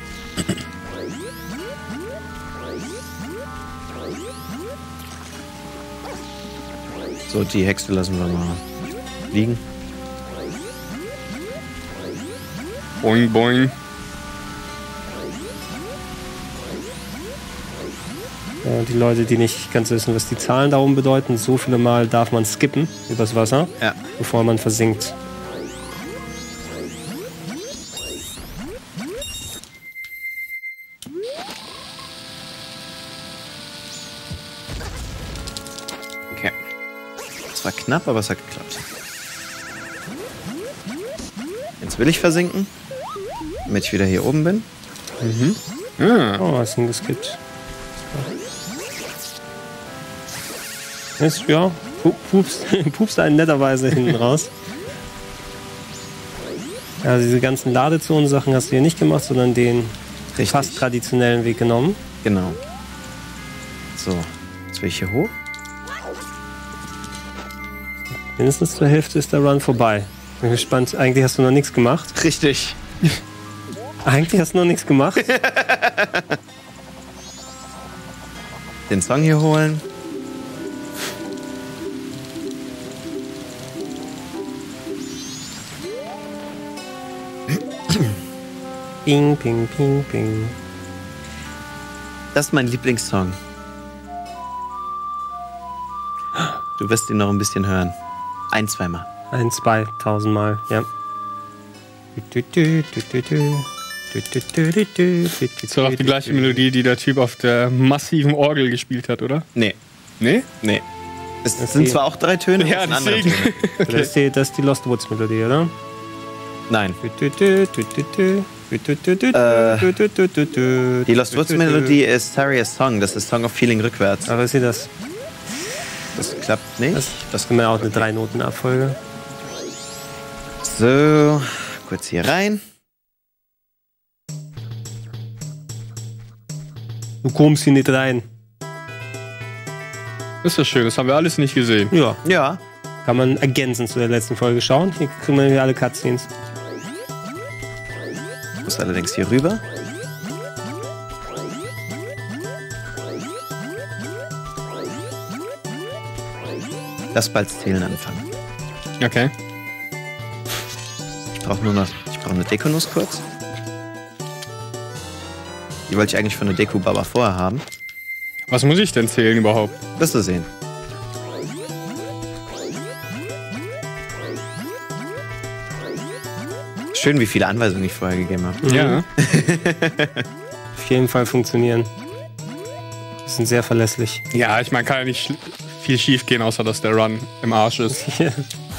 So, die Hexe lassen wir mal liegen. Boing, boing. Ja, die Leute, die nicht ganz wissen, was die Zahlen da oben bedeuten, so viele Mal darf man skippen übers Wasser, Ja. bevor man versinkt. Okay. Es war knapp, aber es hat geklappt. Jetzt will ich versinken, damit ich wieder hier oben bin. Ah. Oh, was hingeskippt. Ist, ja, pu- pupst, pupst einen netterweise hinten raus. Also diese ganzen Ladezonen-Sachen hast du hier nicht gemacht, sondern den Richtig. fast traditionellen Weg genommen. Genau. So, jetzt will ich hier hoch. Mindestens zur Hälfte ist der Run vorbei. Bin gespannt. Eigentlich hast du noch nichts gemacht. Richtig. Eigentlich hast du noch nichts gemacht. Den Song hier holen. Ping, ping, ping, ping. Das ist mein Lieblingssong. Du wirst ihn noch ein bisschen hören. Ein, zweimal. Ein, zwei, tausendmal, ja. Das ist doch auch die gleiche Melodie, die der Typ auf der massiven Orgel gespielt hat, oder? Nee. Nee? Nee. Es Das sind die- zwar auch drei Töne, Ja, aber es sind andere deswegen. Töne. Das, ist die, das ist die Lost Woods Melodie, oder? Nein. Die Die Lost Woods Melodie ist Saria's Song. Das ist Song of Feeling rückwärts. Aber ist sie das? Das klappt nicht. Das, das ist immer auch eine Drei-Noten-Abfolge. So, kurz hier rein. Du kommst hier nicht rein. Das ist ja schön, das haben wir alles nicht gesehen. Ja, Ja. kann man ergänzend zu der letzten Folge schauen. Hier kriegen wir hier alle Cutscenes. Muss allerdings hier rüber. Lass bald Zählen anfangen. Okay. Ich brauche nur noch. Ich brauche eine Dekonuss kurz. Die wollte ich eigentlich von der Deku-Baba vorher haben. Was muss ich denn zählen überhaupt? Wirst du sehen. Schön, wie viele Anweisungen ich vorher gegeben habe. Ja. Auf jeden Fall funktionieren. Die sind sehr verlässlich. Ja, ich meine, kann ja nicht schl- viel schief gehen, außer dass der Run im Arsch ist. Ja.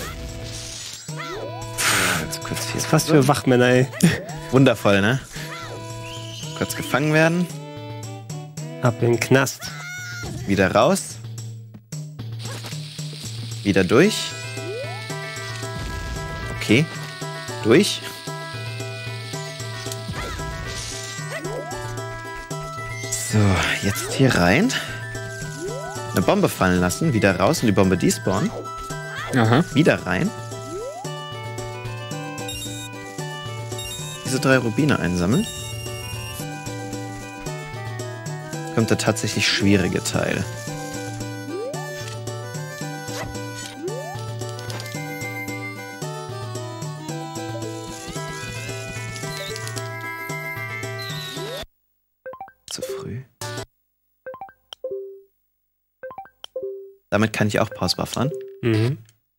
Jetzt kurz hier. Was für Wachmänner, ey. Wundervoll, ne? Kurz gefangen werden. Ab in den Knast. Wieder raus. Wieder durch. Okay. Durch. So, jetzt hier rein. Eine Bombe fallen lassen. Wieder raus und die Bombe despawnen. Aha. Wieder rein. Diese drei Rubine einsammeln. Kommt der tatsächlich schwierige Teil. Zu früh. Damit kann ich auch Pause fahren. Mhm.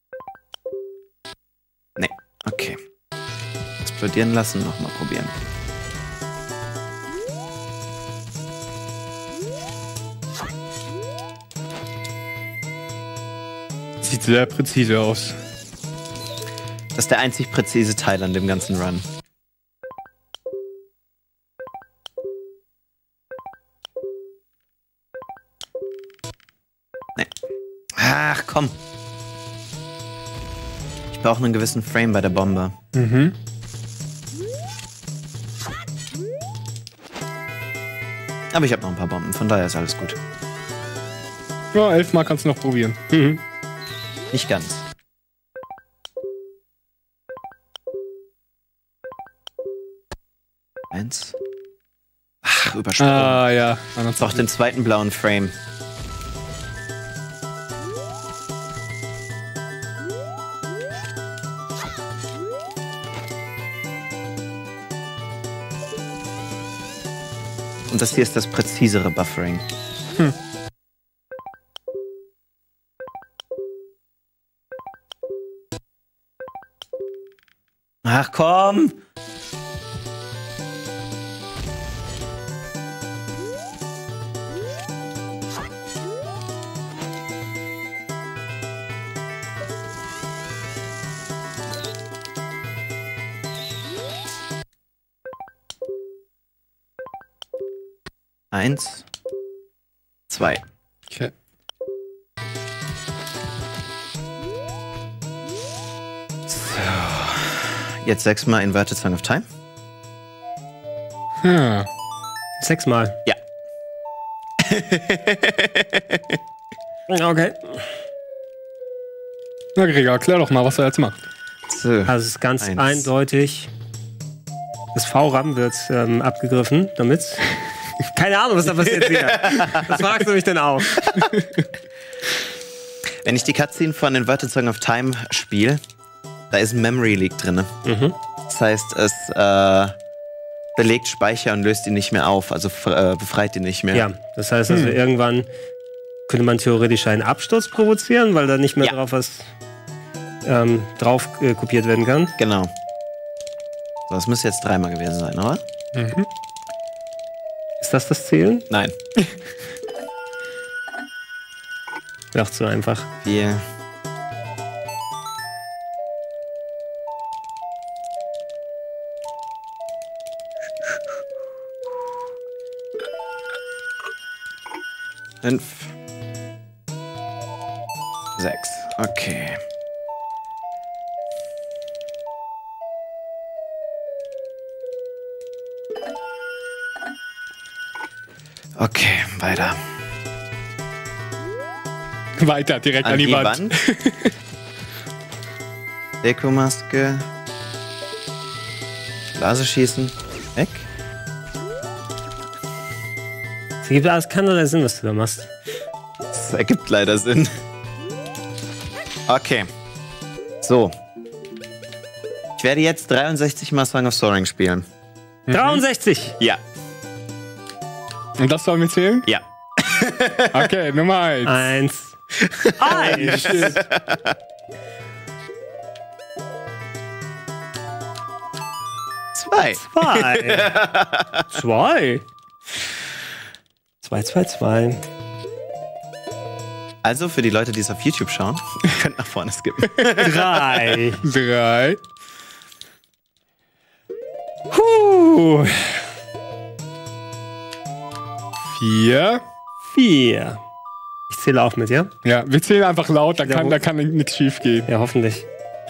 Nee, okay. Explodieren lassen, nochmal probieren. Sieht sehr präzise aus. Das ist der einzig präzise Teil an dem ganzen Run. Nee. Ach, komm. Ich brauche einen gewissen Frame bei der Bombe. Mhm. Aber ich habe noch ein paar Bomben, von daher ist alles gut. Ja, elfmal kannst du noch probieren. Mhm. Nicht ganz. Eins. Ach, übersprungen. Ah, ja. Ich brauche den zweiten blauen Frame. Und das hier ist das präzisere Buffering. Hm. Ach komm! Eins, zwei. Okay. Jetzt sechsmal Inverted Song of Time. Hm. Sechsmal. Ja. Okay. Na, Gregor, erklär doch mal, was er jetzt macht. So. Also es ist ganz Eins. eindeutig. Das V-RAM wird ähm, abgegriffen, damit. Keine Ahnung, was da passiert hier. Was fragst du mich denn auch? Wenn ich die Cutscene von Inverted Song of Time spiele, da ist ein Memory Leak drin. Mhm. Das heißt, es äh, belegt Speicher und löst ihn nicht mehr auf, also äh, befreit ihn nicht mehr. Ja, das heißt also, Hm. irgendwann könnte man theoretisch einen Absturz provozieren, weil da nicht mehr Ja. drauf was ähm, drauf äh, kopiert werden kann. Genau. So, das müsste jetzt dreimal gewesen sein, oder? Mhm. Ist das das Zählen? Nein. Ach, so einfach. Vier. Fünf. Sechs. Okay. Okay, weiter. Weiter, direkt an, die, Wand. Dekomaske. Laserschießen. Weg. Es gibt alles keinerlei Sinn, was du da machst. Das ergibt leider Sinn. Okay. So. Ich werde jetzt dreiundsechzig Mal Song of Soaring spielen. dreiundsechzig! Ja. Und das sollen wir zählen? Ja. Okay, Nummer eins. Eins. Eins! Zwei. Zwei. Zwei. Zwei, zwei, zwei. Also für die Leute, die es auf YouTube schauen, ihr könnt nach vorne skippen. Drei. Drei. Puh. Vier. Vier. Ich zähle auch mit, ja? Ja, wir zählen einfach laut, da Ja, kann, wo- da kann nichts schief gehen. Ja, hoffentlich.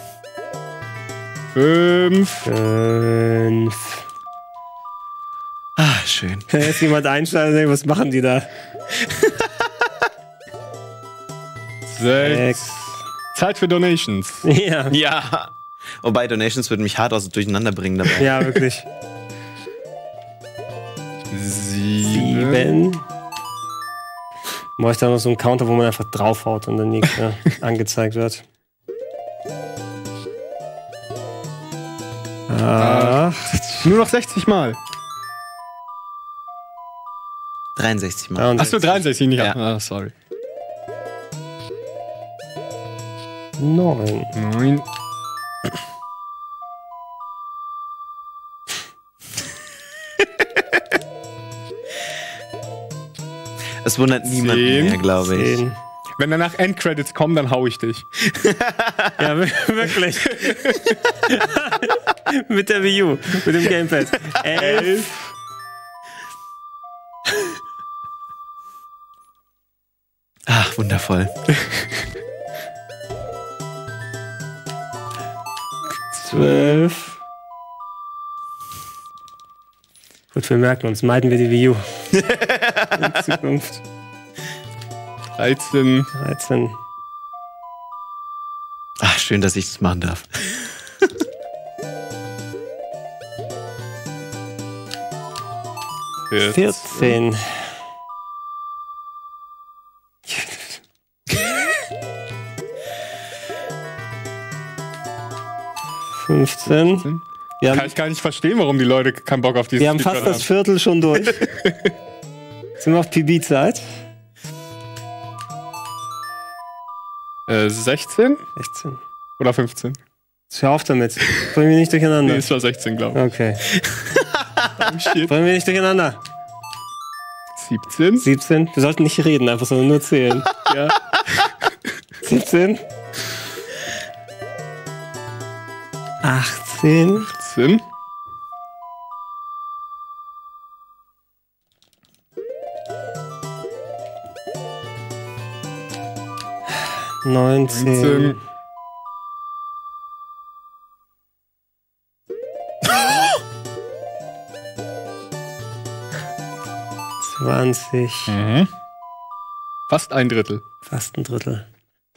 Fünf. Fünf. Ah, schön. Wenn jetzt jemand einschaltet und denkt, was machen die da? Sechs. Sechs. Zeit für Donations. Ja. Ja. Wobei Donations würden mich hart aus durcheinander bringen dabei. Ja, wirklich. Sieben. Sieben. Mache ich da noch so einen Counter, wo man einfach draufhaut und dann nichts mehr angezeigt wird. Acht. Nur noch sechzig Mal. dreiundsechzig Mal. Achso, dreiundsechzig nicht. Ja. Ah, sorry. Neun. Neun. Es wundert niemanden Zehn. mehr, glaube ich. Zehn. Wenn danach Endcredits kommen, dann hau ich dich. Ja, wir- wirklich. Mit der Wii U, mit dem Gamepad. Elf. Ach, wundervoll. zwölf. Gut, wir merken uns, meiden wir die Wii U. In Zukunft. dreizehn. dreizehn. Ach, schön, dass ich das machen darf. vierzehn. fünfzehn. Wir Kann haben, ich gar nicht verstehen, warum die Leute keinen Bock auf dieses wir haben Speedrun fast das Viertel schon durch. Sind wir auf P B-Zeit? Äh, sechzehn sechzehn. oder fünfzehn? Hör auf damit. Bringen wir nicht durcheinander. Nee, es war sechzehn, glaube Okay. ich. Oh, shit. Bringen wir nicht durcheinander. siebzehn. siebzehn. Wir sollten nicht reden, einfach sondern nur zählen. Ja. siebzehn. achtzehn. achtzehn. neunzehn. neunzehn. zwanzig. Mhm. Fast ein Drittel. Fast ein Drittel.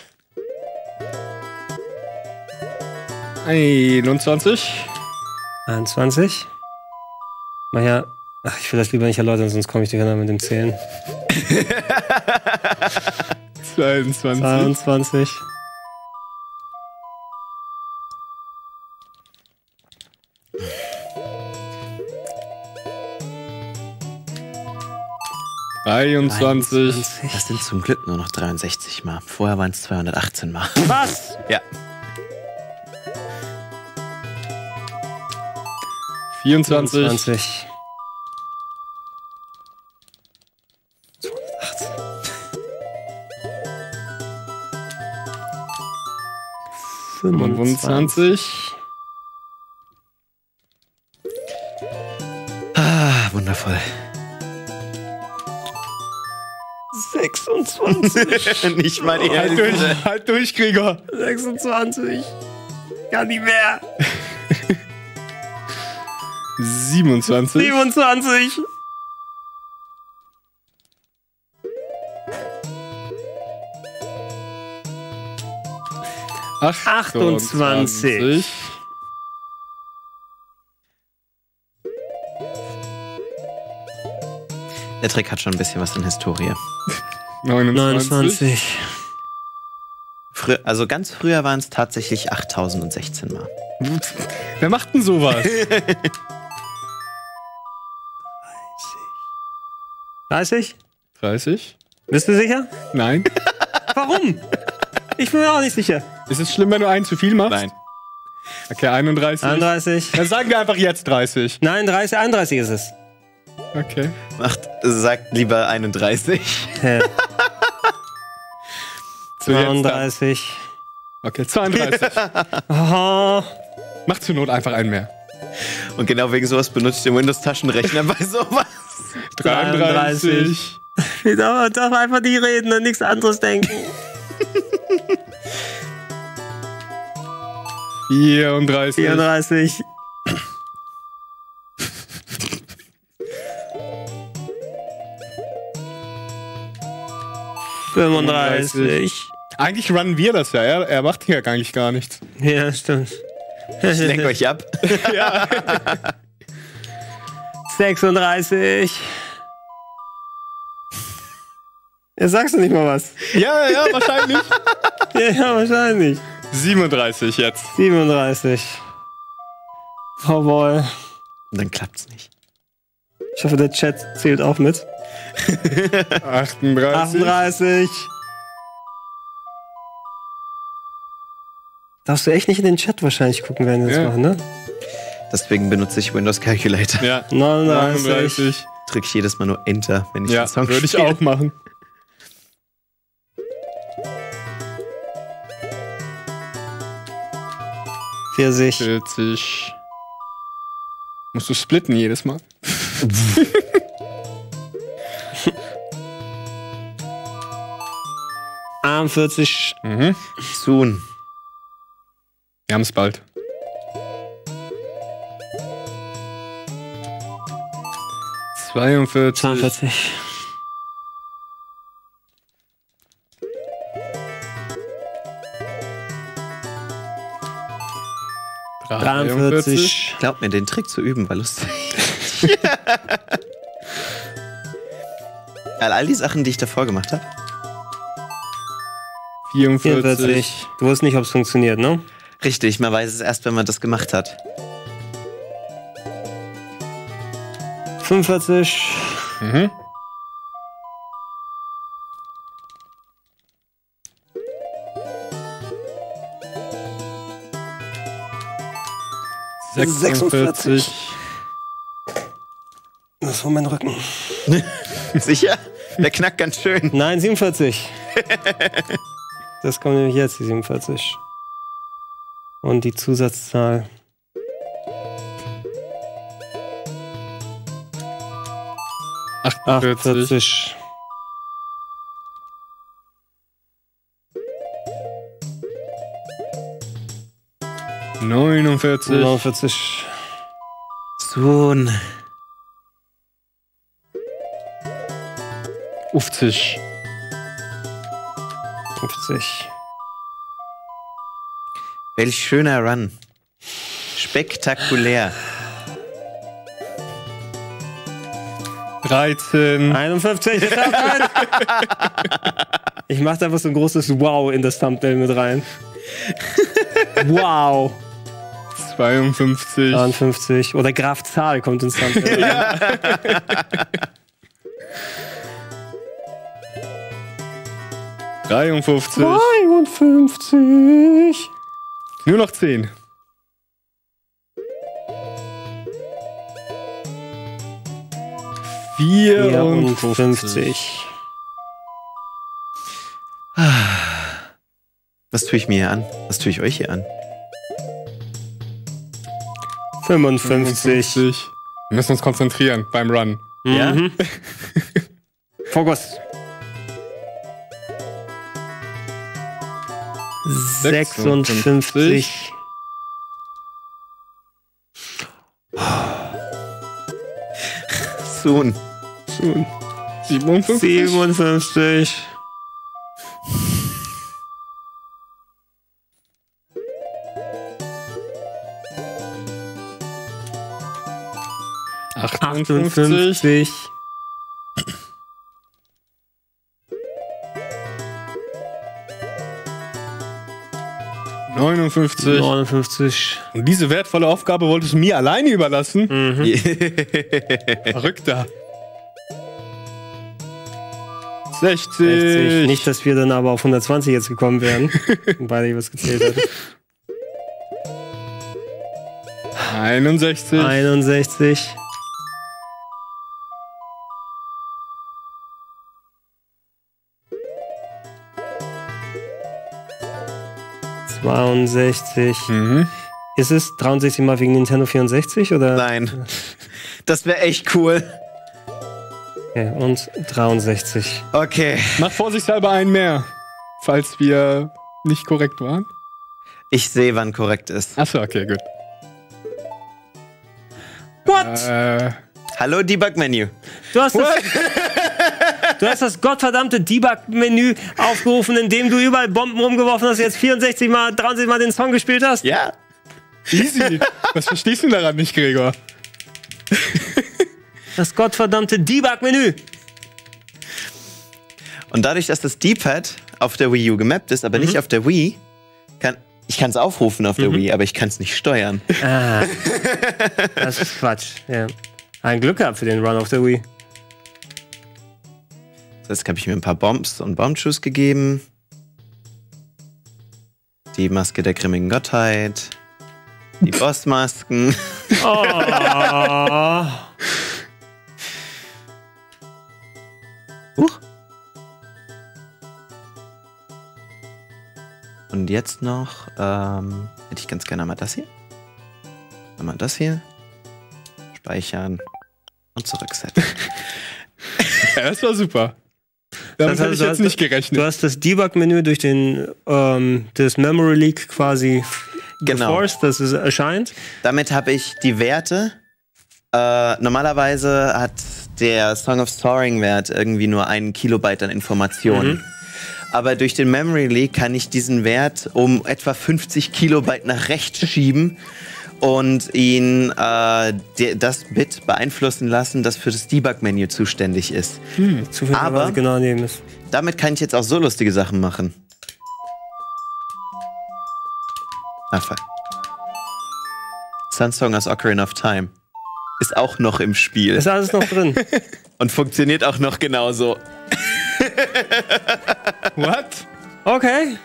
einundzwanzig. einundzwanzig. Mach ja. Ach, ich will das lieber nicht erläutern, sonst komme ich durcheinander mit dem Zählen. zweiundzwanzig. zweiundzwanzig. dreiundzwanzig. Das sind zum Glück nur noch dreiundsechzig Mal. Vorher waren es zweihundertachtzehn Mal. Was? Ja. vierundzwanzig. vierundzwanzig. fünfundzwanzig. Ah, wundervoll. sechsundzwanzig. Nicht mal die Halt Hälfte. durch, halt durch, Krieger. sechsundzwanzig. Gar nicht mehr. siebenundzwanzig. siebenundzwanzig. achtundzwanzig. Der Trick hat schon ein bisschen was in Historie. neunundzwanzig. neunundzwanzig. Frü also ganz früher waren es tatsächlich achttausendsechzehn Mal. Wer macht denn sowas? dreißig? dreißig. Bist du sicher? Nein. Warum? Ich bin mir auch nicht sicher. Ist es schlimm, wenn du einen zu viel machst? Nein. Okay, einunddreißig. einunddreißig. Dann sagen wir einfach jetzt dreißig. Nein, dreißig, einunddreißig ist es. Okay. Macht, sagt lieber einunddreißig. Ja. So, jetzt dann. zweiunddreißig. Okay, zweiunddreißig. Oh. Mach zur Not einfach einen mehr. Und genau wegen sowas benutze ich den Windows-Taschenrechner bei sowas. dreiunddreißig. Ich darf, darf einfach nicht reden und nichts anderes denken. vierunddreißig. vierunddreißig. fünfunddreißig. Eigentlich runnen wir das ja. Er, er macht hier eigentlich gar nichts. Ja, stimmt. Ich lenk euch ab. Ja. sechsunddreißig. Jetzt sagst du nicht mal was. Ja, ja, wahrscheinlich. Ja, ja, wahrscheinlich. siebenunddreißig jetzt. siebenunddreißig. Oh boy. Und dann klappt's nicht. Ich hoffe, der Chat zählt auch mit. achtunddreißig. achtunddreißig. Darfst du echt nicht in den Chat wahrscheinlich gucken, während wir das Ja. machen, ne? Deswegen benutze ich Windows Calculator. Ja. neununddreißig. neununddreißig. Drücke ich jedes Mal nur Enter, wenn ich Ja, den Song würde ich spiele. auch machen. vierzig. vierzig. Musst du splitten jedes Mal? einundvierzig. Mhm. Soon. Wir haben es bald. zweiundvierzig. zweiundvierzig. dreiundvierzig. Glaub mir, den Trick zu üben war lustig. all, all die Sachen, die ich davor gemacht habe. vierundvierzig. vierundvierzig. Du wusstest nicht, ob es funktioniert, ne? Richtig, man weiß es erst, wenn man das gemacht hat. fünfundvierzig. Mhm. sechsundvierzig. Das war mein Rücken. Sicher? Der knackt ganz schön. Nein, siebenundvierzig. Das kommt nämlich jetzt, die siebenundvierzig. Und die Zusatzzahl. achtundvierzig. achtundvierzig. neunundvierzig. neunundvierzig. Sohn. fünfzig. fünfzig. Welch schöner Run. Spektakulär. dreizehn. einundfünfzig. Ich mach da einfach so ein großes Wow in das Thumbnail mit rein. Wow. zweiundfünfzig. dreiundfünfzig. Oder Graf Zahl kommt ins Thumbnail. Ja. dreiundfünfzig. zweiundfünfzig. Nur noch zehn. vierundfünfzig. Was tue ich mir hier an? Was tue ich euch hier an? fünfundfünfzig. Wir müssen uns konzentrieren beim Run. Ja? Mhm. Fokus. sechsundfünfzig. Sohn. siebenundfünfzig. siebenundfünfzig. achtundfünfzig. neunundfünfzig. neunundfünfzig. Und diese wertvolle Aufgabe wolltest du mir alleine überlassen? Mhm. Verrückter. sechzig. sechzig. Nicht, dass wir dann aber auf hundertzwanzig jetzt gekommen wären, weil ich was gezählt hatte. einundsechzig. einundsechzig. zweiundsechzig. Mhm. Ist es dreiundsechzig mal wegen Nintendo vierundsechzig oder? Nein. Das wäre echt cool. Okay, und dreiundsechzig. Okay. Mach vorsichtshalber einen mehr, falls wir nicht korrekt waren. Ich sehe, wann korrekt ist. Achso, okay, gut. What? Äh, Hallo, Debug-Menü. Du hast das, du hast das gottverdammte Debug-Menü aufgerufen, in dem du überall Bomben rumgeworfen hast, jetzt vierundsechzig mal, dreiundsechzig mal den Song gespielt hast? Ja. easy. Was verstehst du daran nicht, Gregor? Das gottverdammte Debug-Menü. Und dadurch, dass das D-Pad auf der Wii U gemappt ist, aber mhm. nicht auf der Wii, kann ich kann es aufrufen auf der mhm. Wii, aber ich kann es nicht steuern. Ah, das ist Quatsch. Ja. Ein Glück gehabt für den Run auf der Wii. Jetzt habe ich mir ein paar Bombs und Bombschuss gegeben. Die Maske der grimmigen Gottheit. Die Bossmasken. Oh. Huch. Und jetzt noch, ähm, hätte ich ganz gerne mal das hier. Einmal das hier. Speichern. Und zurücksetzen. Ja, das war super. Damit habe ich jetzt nicht gerechnet. Du hast das Debug-Menü durch den ähm, das Memory Leak quasi genau. geforced, dass es erscheint. Damit habe ich die Werte. Äh, normalerweise hat der Song of Soaring-Wert irgendwie nur einen Kilobyte an Informationen. Mhm. Aber durch den Memory Leak kann ich diesen Wert um etwa fünfzig Kilobyte nach rechts schieben und ihn äh, de, das Bit beeinflussen lassen, das für das Debug-Menü zuständig ist. Hm, Aber genau nehmen ist. damit kann ich jetzt auch so lustige Sachen machen. Ah, fuck. Sunsong as Ocarina of Time ist auch noch im Spiel. Ist alles noch drin. Und funktioniert auch noch genauso. What? Okay.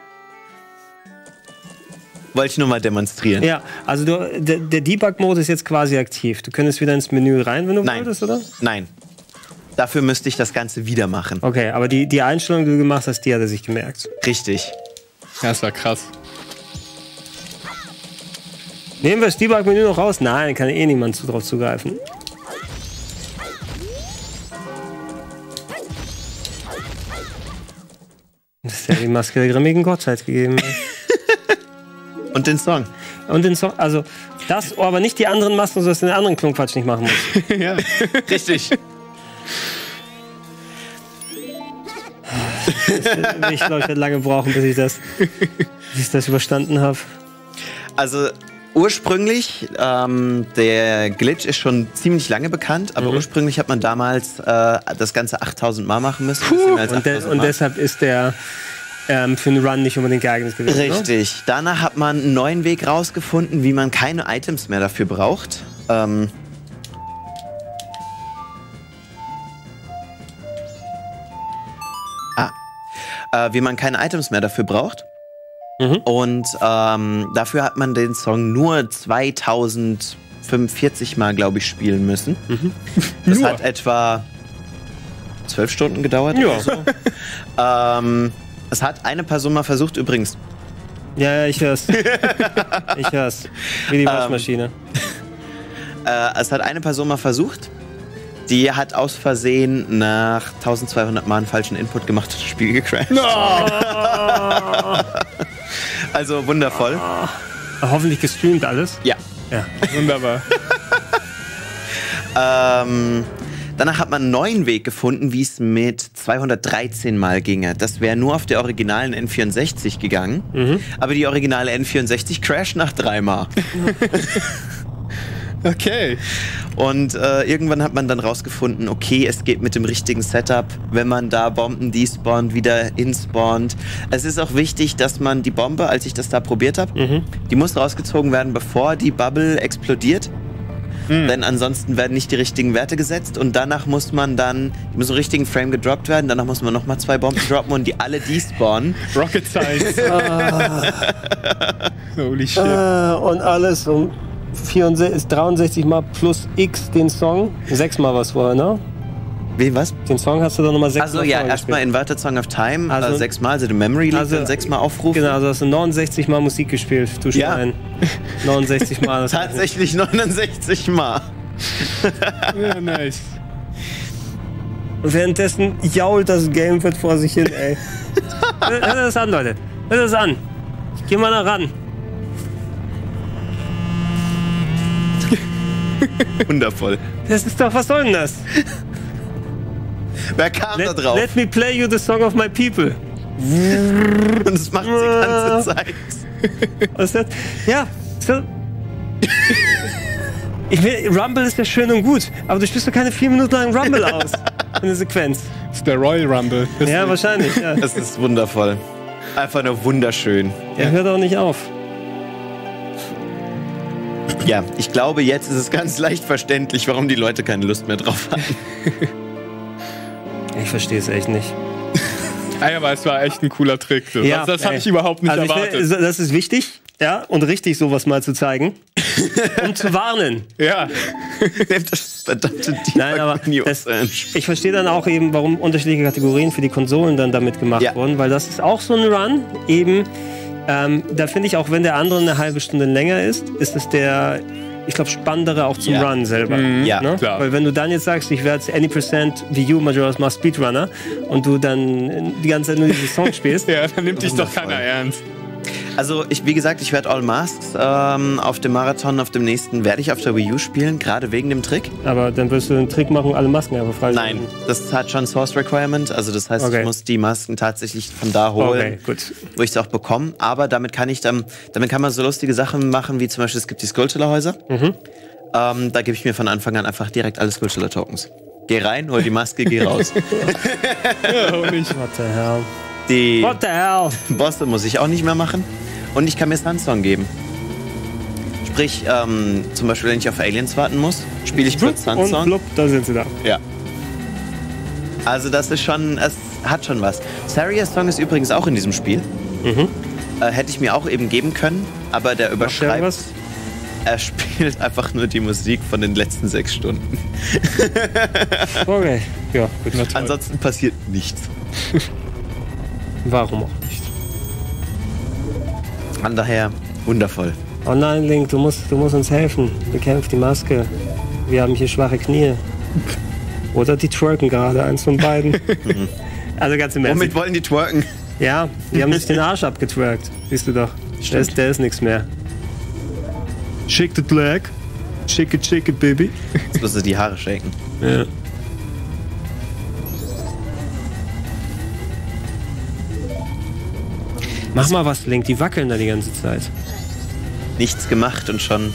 Wollte ich nur mal demonstrieren. Ja, also du, der, der Debug-Mode ist jetzt quasi aktiv. Du könntest wieder ins Menü rein, wenn du Nein. wolltest, oder? Nein. Dafür müsste ich das Ganze wieder machen. Okay, aber die, die Einstellung, die du gemacht hast, die hat er sich gemerkt. Richtig. Ja, ist ja krass. Nehmen wir das Debug-Menü noch raus? Nein, kann eh niemand zu, drauf zugreifen. Das ist ja die Maske der grimmigen Gottheit gegeben. Und den Song. Und den Song, also das, aber nicht die anderen Masken, sodass du den anderen Klunkquatsch nicht machen musst. Ja. Richtig. Ich glaube, ich werde lange brauchen, bis ich das, bis ich das überstanden habe. Also ursprünglich, ähm, der Glitch ist schon ziemlich lange bekannt, aber Mhm. ursprünglich hat man damals äh, das Ganze achttausend Mal machen müssen. Puh, mehr als und, de achttausend und Mal. deshalb ist der ähm, für einen Run nicht unbedingt geeignet gewesen. Richtig. Danach hat man einen neuen Weg rausgefunden, wie man keine Items mehr dafür braucht. Ähm, ah. Äh, wie man keine Items mehr dafür braucht. Mhm. Und ähm, dafür hat man den Song nur zweitausendfünfundvierzig Mal, glaube ich, spielen müssen. Mhm. Das Nur? hat etwa zwölf Stunden gedauert. Ja. Oder so. ähm, es hat eine Person mal versucht, übrigens. Ja, ja, ich hör's. Ich hör's. Wie die Waschmaschine. Äh, es hat eine Person mal versucht. Die hat aus Versehen nach zwölfhundert Mal einen falschen Input gemacht und das Spiel gecrashed. No. Also wundervoll. Hoffentlich gestreamt alles. Ja. Ja. Wunderbar. Ähm, danach hat man einen neuen Weg gefunden, wie es mit zweihundertdreizehn Mal ginge. Das wäre nur auf der originalen N vierundsechzig gegangen. Mhm. Aber die originale N vierundsechzig crasht nach dreimal. Okay. Und äh, irgendwann hat man dann rausgefunden, okay, es geht mit dem richtigen Setup, wenn man da Bomben despawnt, wieder inspawnt. Es ist auch wichtig, dass man die Bombe, als ich das da probiert habe, Mhm. die muss rausgezogen werden, bevor die Bubble explodiert. Mhm. Denn ansonsten werden nicht die richtigen Werte gesetzt und danach muss man dann, die muss im richtigen Frame gedroppt werden, danach muss man nochmal zwei Bomben droppen und die alle despawnen. Rocket Science. Holy shit. Äh, und alles um vierundsechzig, dreiundsechzig Mal plus X den Song. Sechs Mal was vorher, ne? Wie, was? Den Song hast du dann nochmal sechs Also Mal ja, vorher erstmal gespielt. Inverted Song of Time, Also- also, sechsmal, also den Memory Leak, Also- dann sechsmal aufrufen. Genau, also hast du neunundsechzig Mal Musik gespielt, du Ja. Schwein. neunundsechzig Mal. Das Tatsächlich neunundsechzig Mal. Ja, nice. Und währenddessen jault das Game wird vor sich hin, ey. Hört das an, Leute. Hört das an. Ich geh mal da ran. Wundervoll. Das ist doch, was soll denn das? Wer kam Let, da drauf? let me play you the song of my people. Und das macht die ganze Zeit. Was ist das? Ja. So. Ich will, Rumble ist ja schön und gut, aber du spielst doch keine vier Minuten lang Rumble aus. In der Sequenz. Das ist der Royal Rumble. Das Ja, wahrscheinlich. Ja. Das ist wundervoll. Einfach nur wunderschön. Er hört auch nicht auf. Ja, ich glaube, jetzt ist es ganz leicht verständlich, warum die Leute keine Lust mehr drauf haben. Ich verstehe es echt nicht. Ah, ja, aber es war echt ein cooler Trick. So. Ja, das das habe ey. ich überhaupt nicht Also ich erwartet. will, das ist wichtig, ja, und richtig, sowas mal zu zeigen, um zu warnen. Ja. Nehmt das verdammte Nein, aber Debug-Menü das, aus eurem Spiel. ich verstehe dann auch eben, warum unterschiedliche Kategorien für die Konsolen dann damit gemacht Ja. wurden, weil das ist auch so ein Run, eben, ähm, da finde ich auch, wenn der andere eine halbe Stunde länger ist, ist es der, ich glaube, spannendere auch zum Ja. Run selber. Ja, Ne? klar. Weil wenn du dann jetzt sagst, ich werde any percent Wii U Majora's Mask Speedrunner und du dann die ganze Zeit nur diesen Song spielst, Ja, dann nimmt dich doch Wundervoll. keiner ernst. Also, ich, wie gesagt, ich werde All Masks ähm, auf dem Marathon, auf dem nächsten werde ich auf der Wii U spielen, gerade wegen dem Trick. Aber dann wirst du einen Trick machen, alle Masken einfach frei. Nein, das hat schon Source Requirement, also das heißt, Okay. ich muss die Masken tatsächlich von da holen, Okay, gut. wo ich sie auch bekomme. Aber damit kann ich dann, damit kann man so lustige Sachen machen, wie zum Beispiel, es gibt die Skulltula-Häuser. Mhm. Ähm, da gebe ich mir von Anfang an einfach direkt alle Skulltula-Tokens. Geh rein, hol die Maske, geh raus. Ja, auch nicht. What the hell? Die What the hell? Bosse muss ich auch nicht mehr machen. Und ich kann mir Sunsong geben. Sprich, ähm, zum Beispiel, wenn ich auf Aliens warten muss, spiele ich kurz Und Sunsong. blub, da sind sie da. Ja. Also das ist schon, es hat schon was. Saria's Song ist übrigens auch in diesem Spiel. Mhm. Äh, hätte ich mir auch eben geben können, aber der Macht der überschreibt. was? Er spielt einfach nur die Musik von den letzten sechs Stunden. Okay. Ja, gut. Na toll. Ansonsten passiert nichts. Warum auch nicht? Von daher wundervoll. Oh nein, Link, du musst, du musst uns helfen. Bekämpf die Maske. Wir haben hier schwache Knie. Oder die twerken gerade, eins von beiden. Also ganz im Ernst. Womit wollen die twerken? Ja, die haben sich den Arsch abgetwerkt. Siehst du doch. Der ist, der ist nichts mehr. Shake the leg. Shake it, shake it, baby. Jetzt musst du die Haare shaken. Ja. Mach mal was, Link. Die wackeln da die ganze Zeit. Nichts gemacht und schon.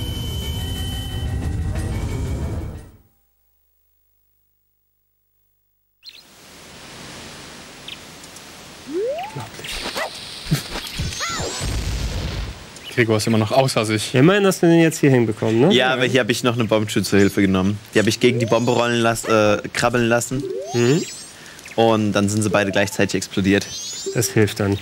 Gregor ist immer noch außer sich. Immerhin hast du den jetzt hier hinbekommen, ne? Ja, aber hier habe ich noch eine Bombenschuh zur Hilfe genommen. Die habe ich gegen die Bombe rollen lassen, äh, krabbeln lassen. Mhm. Und dann sind sie beide gleichzeitig explodiert. Das hilft dann.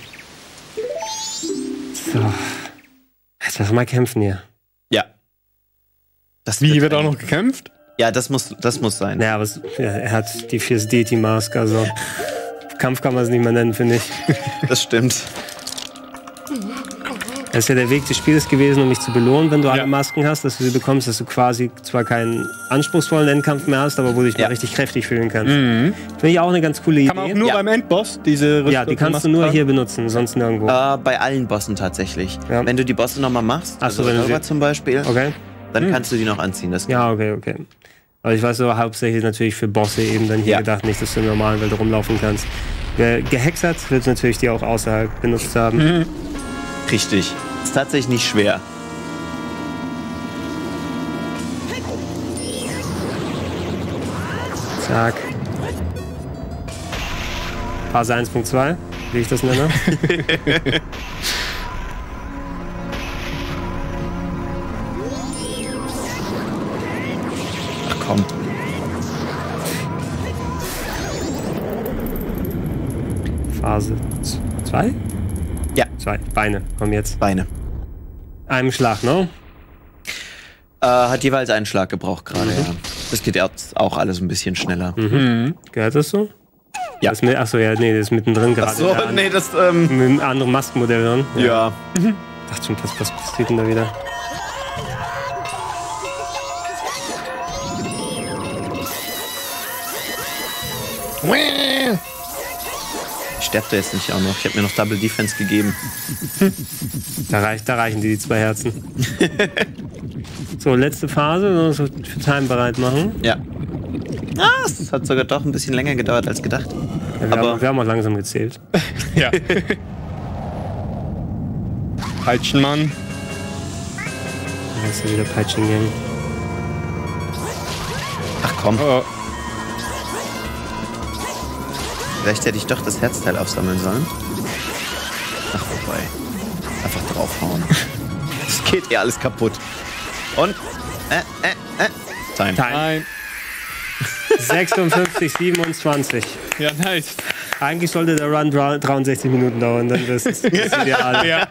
So. Jetzt lass mal kämpfen hier. Ja. Das Wie, wird auch noch gekämpft? Ja, das muss, das muss sein. Naja, aber es, ja, er hat die Fierce Deity Mask, also Kampf kann man es nicht mehr nennen, finde ich. Das stimmt. Das ist ja der Weg des Spiels gewesen, um mich zu belohnen, wenn du alle Ja. Masken hast, dass du sie bekommst, dass du quasi zwar keinen anspruchsvollen Endkampf mehr hast, aber wo du dich Ja. mal richtig kräftig fühlen kannst. Finde ich auch eine ganz coole Idee. Kann man auch nur Ja. beim Endboss diese ja, die kannst du nur hier benutzen, sonst nirgendwo. Äh, bei allen Bossen tatsächlich. Ja. Wenn du die Bosse nochmal machst, Ach so, also wenn du Silver sie- zum Beispiel, Okay. dann kannst du die noch anziehen. Das Ja, okay, okay. Aber ich weiß so, hauptsächlich natürlich für Bosse eben dann hier Ja. gedacht, nicht, dass du in der normalen Welt rumlaufen kannst. Wer gehexert, wird natürlich die auch außerhalb benutzt haben. Richtig. Ist tatsächlich nicht schwer. Zack. Phase eins Punkt zwei, wie ich das nenne. Ach komm. Phase zwei? Ja. Zwei. Beine, kommen jetzt. Beine. Einem Schlag, ne? Äh, hat jeweils einen Schlag gebraucht gerade, ja. Das geht jetzt auch alles ein bisschen schneller. Gehört das so? Ja. Das mit, achso, ja, nee, das ist mittendrin gerade. So, Ja, nee, das, ähm, mit einem anderen Maskenmodell drin. ja. Ich dachte schon, was, was passiert denn da wieder? Sterbt er jetzt nicht auch noch? Ich habe mir noch Double Defense gegeben. Da, reicht, da reichen die, die zwei Herzen. So, letzte Phase, so für Time bereit machen. Ja. Ah, es hat sogar doch ein bisschen länger gedauert als gedacht. Ja, wir, Aber- haben, wir haben auch langsam gezählt. Ja. Peitschenmann. Da ist ja wieder Peitschengang. Ach komm, Oh, vielleicht hätte ich doch das Herzteil aufsammeln sollen. Ach, vorbei. Einfach draufhauen. Es geht eh alles kaputt. Und, äh, äh, äh, Time. Time. nein. sechsundfünfzig, siebenundzwanzig. Ja, nice. Eigentlich sollte der Run dra- dreiundsechzig Minuten dauern, dann wäre es das Ideal. Ja.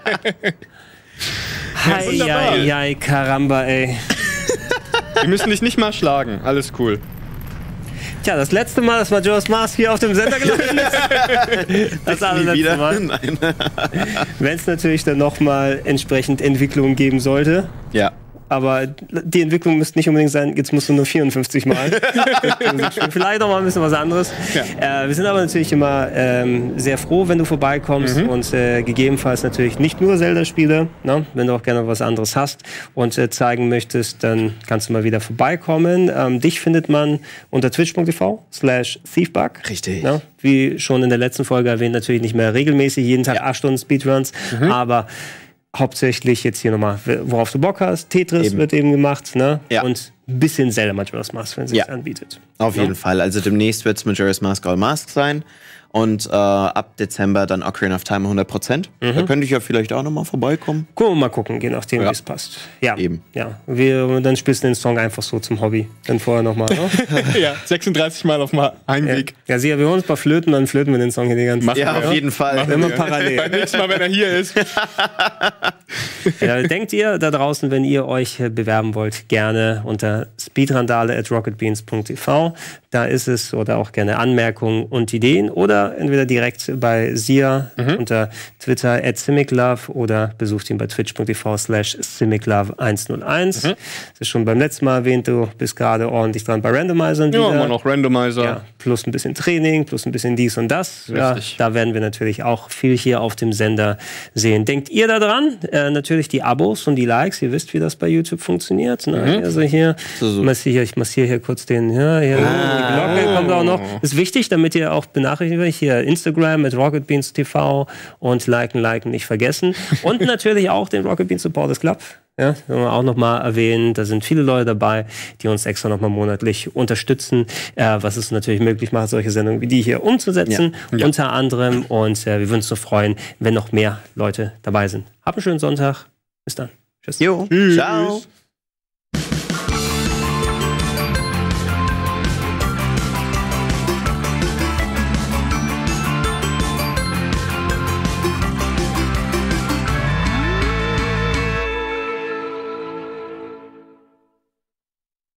Hei, wunderbar. hei, hei, Karamba, ey. Wir müssen dich nicht mal schlagen. Alles cool. Tja, das letzte Mal, dass Majora's Mask hier auf dem Sender gelaufen ist. Das Nie allerletzte wieder? Mal. Nein. Wenn es natürlich dann nochmal entsprechend Entwicklungen geben sollte, Ja. aber die Entwicklung müsste nicht unbedingt sein, jetzt musst du nur vierundfünfzig Mal. Vielleicht auch mal ein bisschen was anderes. Ja. Äh, wir sind aber natürlich immer ähm, sehr froh, wenn du vorbeikommst mhm. und äh, gegebenenfalls natürlich nicht nur Zelda-Spiele, ne? Wenn du auch gerne was anderes hast und äh, zeigen möchtest, dann kannst du mal wieder vorbeikommen. Ähm, dich findet man unter twitch punkt t v slash thiefbug. Richtig. Ne? Wie schon in der letzten Folge erwähnt, natürlich nicht mehr regelmäßig, jeden Tag ja. acht Stunden Speedruns, mhm. aber hauptsächlich jetzt hier nochmal, worauf du Bock hast. Tetris eben. wird eben gemacht, ne? Ja. Und ein bisschen Zelda manchmal was machst, wenn es sich ja. anbietet. Auf ja? jeden Fall. Also demnächst wird es Majora's Mask All Mask sein. Und äh, ab Dezember dann Ocarina of Time hundert Prozent. Mhm. Da könnte ich ja vielleicht auch nochmal vorbeikommen. Gucken wir mal gucken, je nachdem, ja. wie es passt. Ja, eben. Ja. Wir, dann spielst du den Song einfach so zum Hobby. Dann vorher nochmal. Oh. ja, sechsunddreißig Mal auf dem Heimweg. Ja, ja sicher, wir holen uns ein paar Flöten, dann flöten wir den Song hier die ganze Zeit. Ja, auf ja? jeden Fall. Machen Immer parallel. Beim nächsten Mal, wenn er hier ist. ja, denkt ihr da draußen, wenn ihr euch bewerben wollt, gerne unter speedrandale at rocketbeans punkt t v. Da ist es, oder auch gerne Anmerkungen und Ideen oder entweder direkt bei Sia mhm. unter Twitter at simiclove oder besucht ihn bei twitch punkt t v slash simiclove eins null eins. Mhm. Das ist schon beim letzten Mal erwähnt, du bist gerade ordentlich dran bei Randomizern. Ja, immer noch Randomizer. Ja, plus ein bisschen Training, plus ein bisschen dies und das. Ja, da werden wir natürlich auch viel hier auf dem Sender sehen. Denkt ihr da dran? Äh, natürlich die Abos und die Likes. Ihr wisst, wie das bei YouTube funktioniert. Ne? Mhm. Also hier, so, so. Massiere, ich massiere hier kurz den, ja, hier, ah. die Glocke kommt auch noch. Ist wichtig, damit ihr auch benachrichtigt werdet. Hier Instagram mit rocketbeans punkt t v und liken, liken nicht vergessen. Und natürlich auch den Rocket Beans Supporters Club. Ja, wollen wir auch nochmal erwähnen, da sind viele Leute dabei, die uns extra nochmal monatlich unterstützen, äh, was es natürlich möglich macht, solche Sendungen wie die hier umzusetzen, ja. Ja. unter anderem. Und äh, wir würden uns so freuen, wenn noch mehr Leute dabei sind. Habt einen schönen Sonntag. Bis dann. Tschüss. Jo. Tschüss. Ciao.